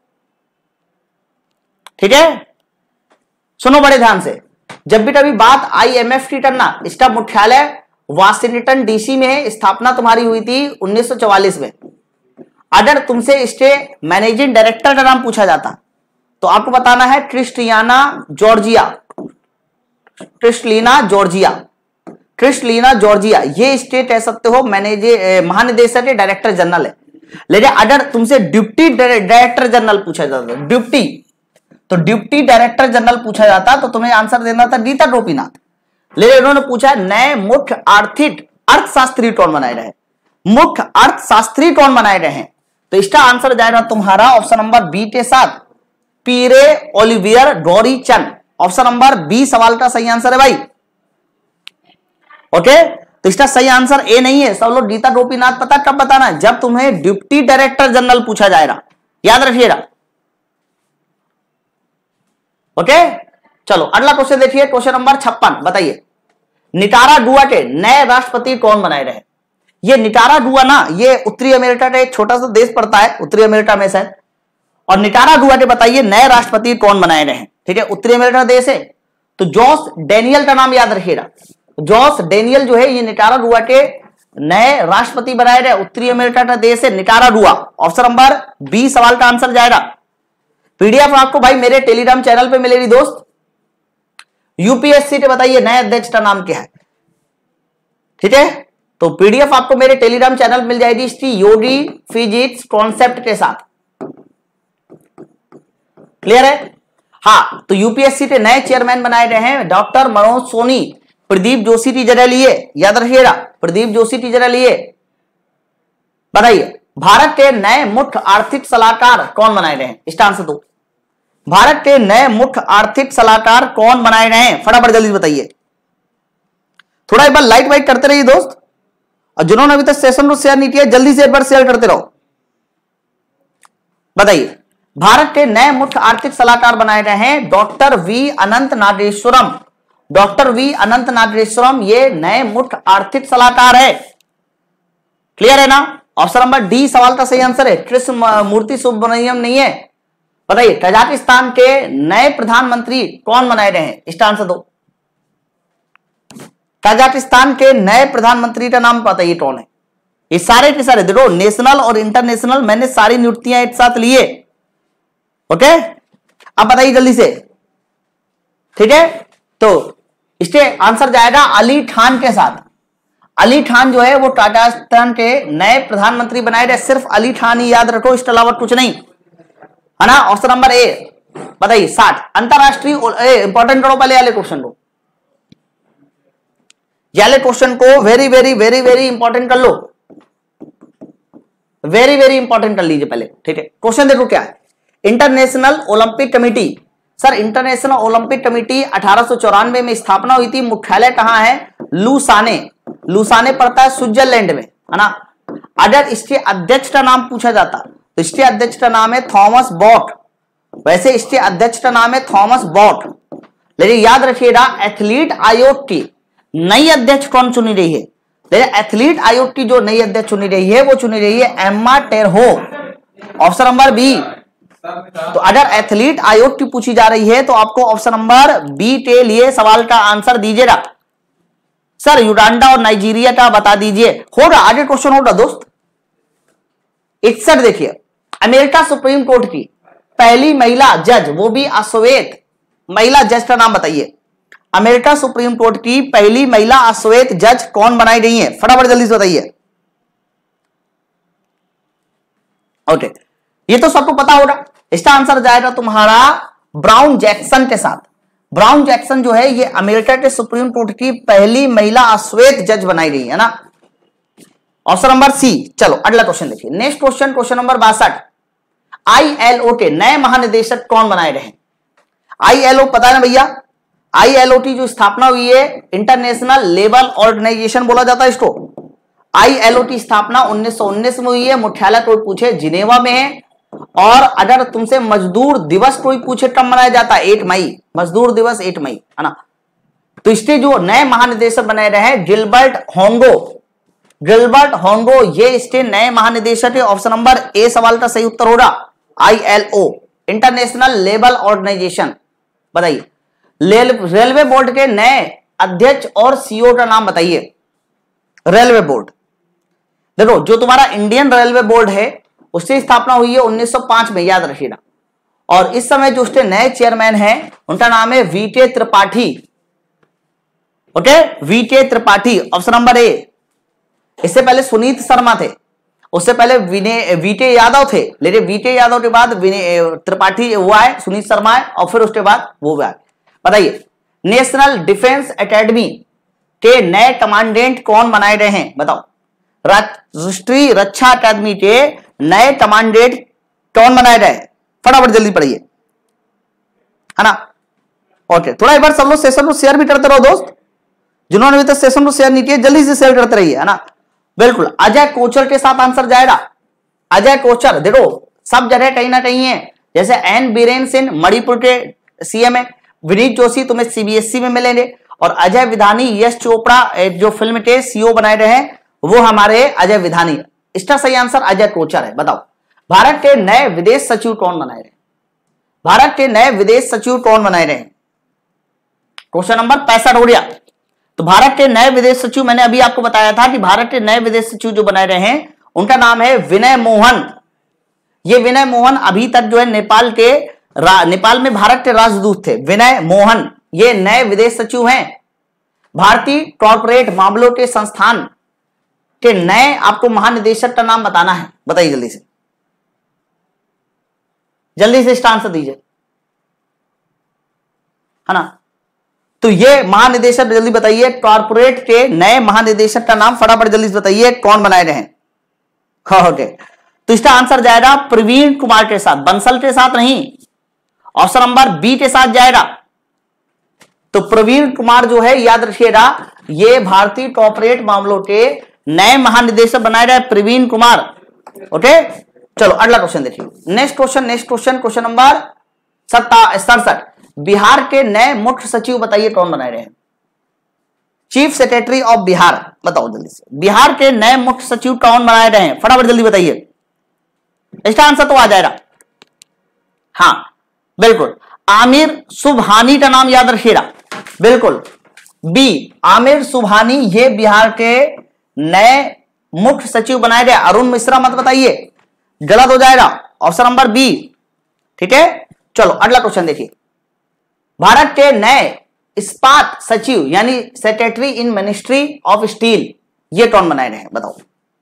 ठीक है। सुनो बड़े ध्यान से, जब भी कभी बात आईएमएफ की करना, इसका मुख्यालय वाशिंगटन डीसी में है, स्थापना तुम्हारी हुई थी उन्नीस सौ चौवालीस में। अगर तुमसे इसके मैनेजिंग डायरेक्टर का नाम पूछा जाता तो आपको बताना है Christiana Georgieva, Kristalina Georgieva, Kristalina Georgieva, ये स्टेट कह सकते हो मैनेजर महानिदेशक के डायरेक्टर जनरल है। लेकिन अगर तुमसे डिप्टी डायरेक्टर जनरल पूछा जाता, डिप्टी तो डिप्टी डायरेक्टर जनरल पूछा जाता तो तुम्हें आंसर देना था गीता गोपीनाथ। लेकिन उन्होंने पूछा नए मुख्य आर्थिक अर्थशास्त्री कौन बनाए रहे, मुख्य अर्थशास्त्री कौन बनाए रहे हैं, तो इसका आंसर जाएगा तुम्हारा ऑप्शन नंबर बी के साथ, Pierre Olivier Gourinchas, option number B सवाल का सही आंसर है भाई। ओके, तो इसका सही आंसर ए नहीं है। सब लोग गीता गोपीनाथ पता कब बताना है, जब तुम्हें डिप्टी डायरेक्टर जनरल पूछा जाएगा, याद रखिएगा। ओके, चलो अगला क्वेश्चन देखिए, क्वेश्चन नंबर छप्पन। बताइए निकारागुआ के नए राष्ट्रपति कौन बनाए रहे? ये निकारागुआ ना, ये उत्तरी अमेरिका का एक छोटा सा देश पड़ता है, उत्तरी अमेरिका में से। और निकारागुआ के बताइए नए राष्ट्रपति कौन बनाए रहे? ठीक है, उत्तरी अमेरिका देश है, तो जॉस डेनियल का नाम याद रखिएगा। जॉस डेनियल जो है ये निकारागुआ के नए राष्ट्रपति बनाए रहे, उत्तरी अमेरिका का देश है निकारागुआ, ऑप्शन नंबर बी सवाल का आंसर जाएगा। पीडीएफ आपको भाई मेरे टेलीग्राम चैनल पे मिलेगी दोस्त। यूपीएससी के बताइए नए अध्यक्ष का नाम क्या है? ठीक है, तो पीडीएफ आपको मेरे टेलीग्राम चैनल मिल जाएगी इसकी योगी फिजिक्स कॉन्सेप्ट के साथ। क्लियर है? हाँ, तो यूपीएससी के नए चेयरमैन बनाए गए हैं डॉक्टर मनोज सोनी, प्रदीप जोशी की जगह लिए, याद रखिएगा प्रदीप जोशी की जगह लिए। बताइए भारत के नए मुख्य आर्थिक सलाहकार कौन बनाए गए हैं? इसका आंसर दो। भारत के नए मुख्य आर्थिक सलाहकार कौन बनाए गए हैं? फटाफट जल्दी बताइए। थोड़ा एक बार लाइक वाइक करते रहिए दोस्त, और जिन्होंने अभी तक सेशन को शेयर नहीं किया जल्दी से एक बार शेयर करते रहो। बताइए, भारत के नए मुख्य आर्थिक सलाहकार बनाए गए हैं doctor V Anantha Nageswaran. Doctor V Anantha Nageswaran ये नए मुख्य आर्थिक सलाहकार है। क्लियर है ना? ऑप्शन नंबर डी सवाल का सही आंसर है, कृष्ण मूर्ति सुब्रमण्यम नहीं है। बताइए, कजाकिस्तान के नए प्रधानमंत्री कौन बनाए गए हैं? इसका आंसर दो। कजाकिस्तान के नए प्रधानमंत्री का नाम बताइए कौन है? ये सारे के सारे देखो, नेशनल और इंटरनेशनल मैंने सारी नियुक्तियां एक साथ लिए। ओके, अब बताइए जल्दी से। ठीक है, तो इसके आंसर जाएगा अली खान के साथ। अली खान जो है वो कजाकिस्तान के नए प्रधानमंत्री बनाए गए, सिर्फ अली खान ही याद रखो, इसके अलावा कुछ नहीं, है ना? Option number A. बताइए, साठ अंतरराष्ट्रीय इंपॉर्टेंट करो पहले वाले क्वेश्चन को, वाले क्वेश्चन को very very very very important कर लो, वेरी वेरी इंपॉर्टेंट कर लीजिए पहले। ठीक है, क्वेश्चन देखो क्या है। International Olympic committee, sir international Olympic committee अठारह सौ चौरानवे में स्थापना हुई थी। मुख्यालय कहां है? लुसाने। लुसाने पड़ता है स्विट्जरलैंड में, है ना? अगर इसके अध्यक्ष का नाम पूछा जाता तो इसके अध्यक्ष का नाम है थॉमस बॉट। वैसे इसके अध्यक्ष का नाम है थॉमस बॉट, लेकिन याद रखिएगा एथलीट आयोग की नई अध्यक्ष कौन चुनी रही है? लेकिन एथलीट आयोग की जो नई अध्यक्ष चुनी रही है वो चुनी रही है Emma Terho. Option number B. तो अगर एथलीट आयोग की पूछी जा रही है तो आपको ऑप्शन नंबर बी के लिए सवाल का आंसर दीजिएगा। सर युगांडा और नाइजीरिया का बता दीजिए। होगा, आगे क्वेश्चन होगा दोस्त। इकसठ देखिए, अमेरिका सुप्रीम कोर्ट की पहली महिला जज, वो भी अश्वेत महिला जज का नाम बताइए। अमेरिका सुप्रीम कोर्ट की पहली महिला अश्वेत जज कौन बनाई गई है? फटाफट जल्दी से बताइए। ओके, ये तो सबको पता होगा। इसका आंसर जाएगा तुम्हारा ब्राउन जैक्सन के साथ। ब्राउन जैक्सन जो है ये अमेरिका के सुप्रीम कोर्ट की पहली महिला अश्वेत जज बनाई गई है ना। Option number C. चलो अगला क्वेश्चन देखिए, नेक्स्ट क्वेश्चन, क्वेश्चन नंबर बासठ। आईएलओ के नए महानिदेशक कौन बनाए गए हैं? आईएलओ पता है ना भैया, आईएलओ की जो स्थापना हुई है, इंटरनेशनल लेबर ऑर्गेनाइजेशन बोला जाता है इसको। आईएलओ की स्थापना उन्नीस सौ उन्नीस में हुई है। मुख्यालय कोई पूछे जिनेवा में है। और अगर तुमसे मजदूर दिवस कोई पूछे कब मनाया जाता है? एक मई। मजदूर दिवस एक मई, है ना? तो इसके जो नए महानिदेशक बनाए रहे हैं गिलबर्ट होंगो। गिलबर्ट होंगो ये इसके नए महानिदेशक है। ऑप्शन नंबर ए सवाल का सही उत्तर होगा आईएलओ, इंटरनेशनल लेबर ऑर्गेनाइजेशन। बताइए, रेलवे बोर्ड के नए अध्यक्ष और सीईओ का नाम बताइए। रेलवे बोर्ड देखो, जो तुम्हारा इंडियन रेलवे बोर्ड है उसकी स्थापना हुई है उन्नीस सौ पाँच में, याद रखिएगा। और इस समय जो उसके नए चेयरमैन हैं उनका नाम है VK Tripathi. Okay, VK Tripathi option number A. इससे पहले सुनीत शर्मा थे, उससे पहले विनय वीके यादव थे, लेकिन वीके यादव के बाद विनय त्रिपाठी हुआ है, सुनीत शर्मा है, और फिर उसके बाद वो हुआ है। बताइए, नेशनल डिफेंस एकेडमी के नए कमांडेंट कौन बनाए गए हैं? बताओ, राष्ट्रीय रक्षा अकादमी के नए कमांडेंट कौन बनाए गए? फटाफट जल्दी पढ़िए, है ना? ओके, थोड़ा एक बार सब लोग सेशन को शेयर भी करते रहो दोस्त। जिन्होंने अभी तक सेशन को शेयर नहीं किया जल्दी से शेयर करते रहिए, है ना? बिल्कुल, अजय कोचर के साथ आंसर जाएगा। अजय कोचर देखो सब जगह कहीं ना कहीं है, जैसे एन बीरेन सिंह मणिपुर के सीएम है, विनीत जोशी तुम्हें सीबीएसई में मिलेंगे, और अजय विधानी यश चोपड़ा जो फिल्म के सीईओ बनाए रहे हैं वो हमारे अजय विधानी। इसका सही आंसर अजय कोचर है। बताओ, भारत के नए विदेश सचिव कौन बनाए रहे? भारत के नए विदेश सचिव कौन बनाए रहे? क्वेश्चन नंबर पैंसठ हो गया। तो भारत के नए विदेश सचिव, मैंने अभी आपको बताया था कि भारत के नए विदेश सचिव जो बनाए रहे हैं उनका नाम है विनय मोहन। ये विनय मोहन अभी तक जो है नेपाल के नेपाल में भारत के राजदूत थे। विनय मोहन ये नए विदेश सचिव हैं। भारतीय कॉर्पोरेट मामलों के संस्थान के नए आपको महानिदेशक का नाम बताना है। बताइए जल्दी से, जल्दी से इसका आंसर दीजिए, है ना? तो ये महानिदेशक जल्दी बताइए, कॉर्पोरेट के नए महानिदेशक का नाम फटाफट जल्दी से बताइए, कौन बनाए रहे हैं? ओके, तो इसका आंसर जाएगा प्रवीण कुमार के साथ, बंसल के साथ नहीं। ऑप्शन नंबर बी के साथ जाएगा। तो प्रवीण कुमार जो है याद रखिएगा, ये भारतीय कॉर्पोरेट मामलों के नए महानिदेशक बनाए रहे प्रवीण कुमार। ओके, चलो अगला क्वेश्चन देखिए। Next question next question question number सड़सठ। बिहार के नए मुख्य सचिव बताइए कौन बनाए रहे हैं? चीफ सेक्रेटरी ऑफ बिहार, बताओ जल्दी से। बिहार के नए मुख्य सचिव कौन बनाए रहे हैं? फटाफट जल्दी बताइए, इसका आंसर तो आ जाएगा। हाँ बिल्कुल, आमिर सुबहानी का नाम याद रखिएगा। बिल्कुल बी, आमिर सुबहानी, ये बिहार के नए मुख्य सचिव बनाए गए। अरुण मिश्रा मत बताइए, गलत हो जाएगा। ऑप्शन नंबर बी, ठीक है। चलो अगला क्वेश्चन देखिए। भारत के नए इस्पात सचिव यानी secretary in ministry of steel, ये कौन बनाए रहे हैं? बताओ।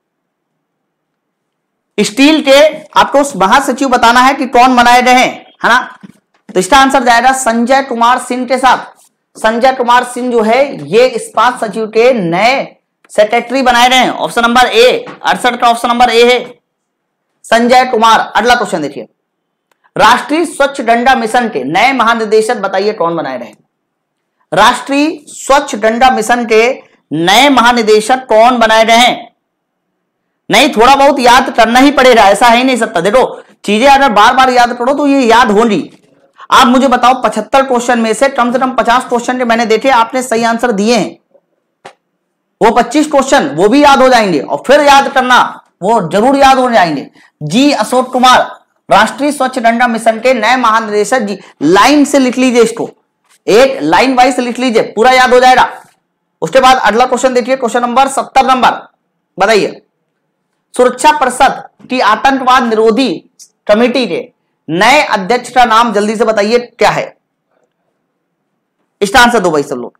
स्टील के आपको महासचिव बताना है कि कौन बनाए रहे हैं, है ना। तो इसका आंसर जाएगा संजय कुमार सिंह के साथ। संजय कुमार सिंह जो है ये इस्पात सचिव के नए सेक्रेटरी बनाए रहे हैं। ऑप्शन नंबर ए, अड़सठ का ऑप्शन नंबर ए है संजय कुमार। अगला क्वेश्चन देखिए। राष्ट्रीय स्वच्छ गंगा मिशन के नए महानिदेशक बताइए कौन बनाए रहे हैं? राष्ट्रीय स्वच्छ गंगा मिशन के नए महानिदेशक कौन बनाए रहे हैं? नहीं, थोड़ा बहुत याद करना ही पड़ेगा, ऐसा है ही नहीं सकता। देखो चीजें अगर बार बार याद करो तो ये याद होंगी। आप मुझे बताओ पचहत्तर क्वेश्चन में से कम से कम पचास क्वेश्चन जो मैंने देखे आपने सही आंसर दिए हैं, वो पच्चीस क्वेश्चन वो भी याद हो जाएंगे और फिर याद करना वो जरूर याद हो जाएंगे। जी अशोक कुमार, राष्ट्रीय स्वच्छ गंगा मिशन के नए महानिदेशक जी। लाइन से लिख लीजिए, इसको एक लाइन वाइज से लिख लीजिए, पूरा याद हो जाएगा। उसके बाद अगला क्वेश्चन देखिए, क्वेश्चन नंबर सत्तर नंबर। बताइए, सुरक्षा परिषद की आतंकवाद निरोधी कमेटी के नए अध्यक्ष का नाम जल्दी से बताइए क्या है? इसका आंसर दो भाई सब लोग।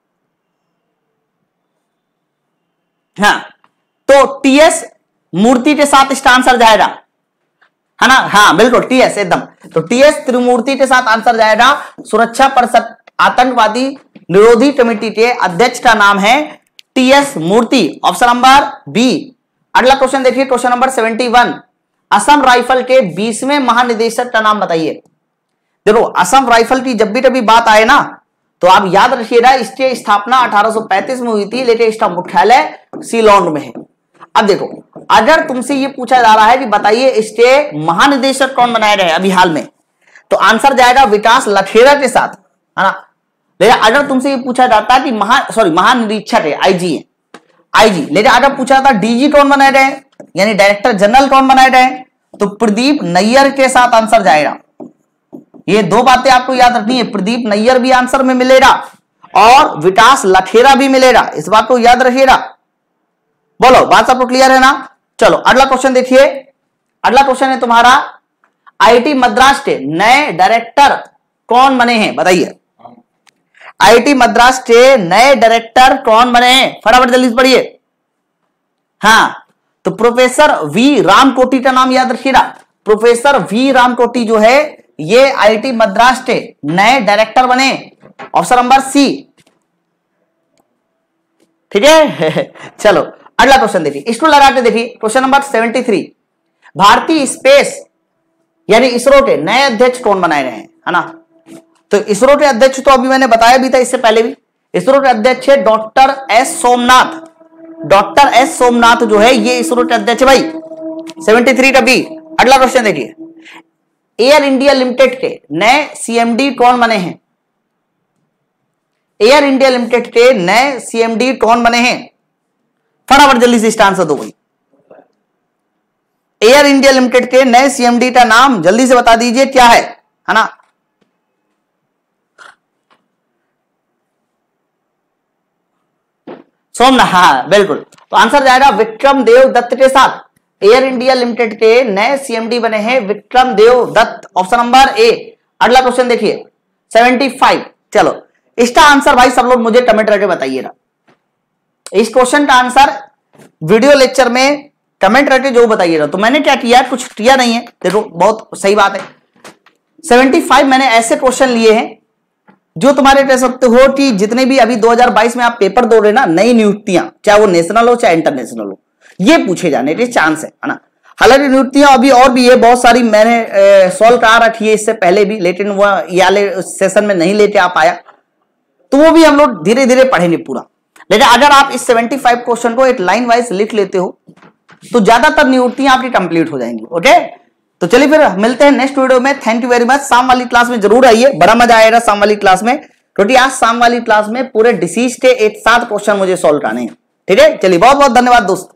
हाँ, तो टीएस मूर्ति के साथ इसका आंसर जाएगा, है ना। हाँ बिल्कुल टीएस एकदम। तो टीएस त्रिमूर्ति के साथ आंसर जाएगा। सुरक्षा परिषद आतंकवादी निरोधी कमेटी के अध्यक्ष का नाम है TS Murthy. Option number B. अगला क्वेश्चन देखिए, क्वेश्चन नंबर इकहत्तर। असम राइफल के बीसवें महानिदेशक का नाम बताइए। देखो असम राइफल की जब भी कभी बात आए ना तो आप याद रखिएगा, इसकी स्थापना अठारह सौ पैंतीस में हुई थी, लेकिन इसका मुख्यालय शिलांग में है। अब देखो अगर तुमसे ये पूछा जा रहा है कि बताइए इसके महानिदेशक कौन बनाए रहे अभी हाल में, तो आंसर जाएगा विकास लखेरा के साथ, है ना। लेकिन अगर तुमसे ये पूछा जाता है कि महा सॉरी महानिरीक्षक है, आईजी है, आईजी, लेकिन अगर पूछा था डीजी कौन बनाए रहे यानी डायरेक्टर जनरल कौन बनाए रहे, तो प्रदीप नैयर के साथ आंसर जाएगा। ये दो बातें आपको याद रखनी है, प्रदीप नैयर भी आंसर में मिलेगा और विकास लखेरा भी मिलेगा, इस बात को याद रखिएगा। बोलो बात सबको क्लियर है ना। चलो अगला क्वेश्चन देखिए। अगला क्वेश्चन है तुम्हारा, आईआईटी मद्रास के नए डायरेक्टर कौन बने हैं? बताइए, आईआईटी मद्रास के नए डायरेक्टर कौन बने हैं? फटाफट जल्दी से पढ़िए। हाँ, तो प्रोफेसर वी रामकोटी का नाम याद रखिएगा। प्रोफेसर वी रामकोटी जो है ये आईआईटी मद्रास के नए डायरेक्टर बने। ऑप्शन नंबर सी, ठीक है। चलो अगला क्वेश्चन देखिए, इसको लगा के देखिए, क्वेश्चन नंबर तिहत्तर। भारतीय स्पेस यानी इसरो के नए अध्यक्ष कौन बनाए रहे हैं, है ना। तो इसरो के अध्यक्ष तो अभी मैंने बताया भी था इससे पहले भी, इसरो के अध्यक्ष है doctor S Somanath. Doctor S Somanath जो है ये इसरो के अध्यक्ष भाई। तिहत्तर का बी। अगला क्वेश्चन देखिए, एयर इंडिया लिमिटेड के नए सीएमडी कौन बने हैं? एयर इंडिया लिमिटेड के नए सीएमडी कौन बने हैं? फटाफट जल्दी से इसका आंसर दो भाई। एयर इंडिया लिमिटेड के नए सीएमडी का नाम जल्दी से बता दीजिए क्या है, है ना। सोमनाथ, हाँ बिल्कुल। तो आंसर जाएगा विक्रम देव दत्त के साथ। एयर इंडिया लिमिटेड के नए सीएमडी बने हैं Vikram Dev Dutt. Option number A. अगला क्वेश्चन देखिए पचहत्तर। चलो इसका आंसर भाई सब लोग मुझे कमेंट करके बताइएगा। इस क्वेश्चन का आंसर वीडियो लेक्चर में कमेंट करके जो बताइएगा। तो मैंने क्या किया, कुछ किया नहीं है, देखो बहुत सही बात है। पचहत्तर मैंने ऐसे क्वेश्चन लिए हैं जो तुम्हारे कह सकते हो कि जितने भी अभी दो हज़ार बाईस में आप पेपर दो रहे ना, नई नियुक्तियां चाहे वो नेशनल हो चाहे इंटरनेशनल हो, ये पूछे जाने के चांस है, है ना। हालांकि नियुक्तियां अभी और भी है बहुत सारी, मैंने सॉल्व करा रखी है इससे पहले भी, लेकिन वह वाले सेशन में नहीं लेके आ पाया, तो वो भी हम लोग धीरे धीरे पढ़ेंगे पूरा। लेकिन अगर आप इस पचहत्तर क्वेश्चन को एक लाइन वाइज लिख लेते हो तो ज्यादातर नियुक्तियां आपकी कंप्लीट हो जाएंगी। ओके, तो चलिए फिर मिलते हैं नेक्स्ट वीडियो में। Thank you very much. शाम वाली क्लास में जरूर आइए, बड़ा मजा आएगा शाम वाली क्लास में, क्योंकि आज शाम वाली क्लास में पूरे डिसीज के एक साथ क्वेश्चन मुझे सॉल्व करने हैं। ठीक है, चलिए बहुत बहुत धन्यवाद दोस्त।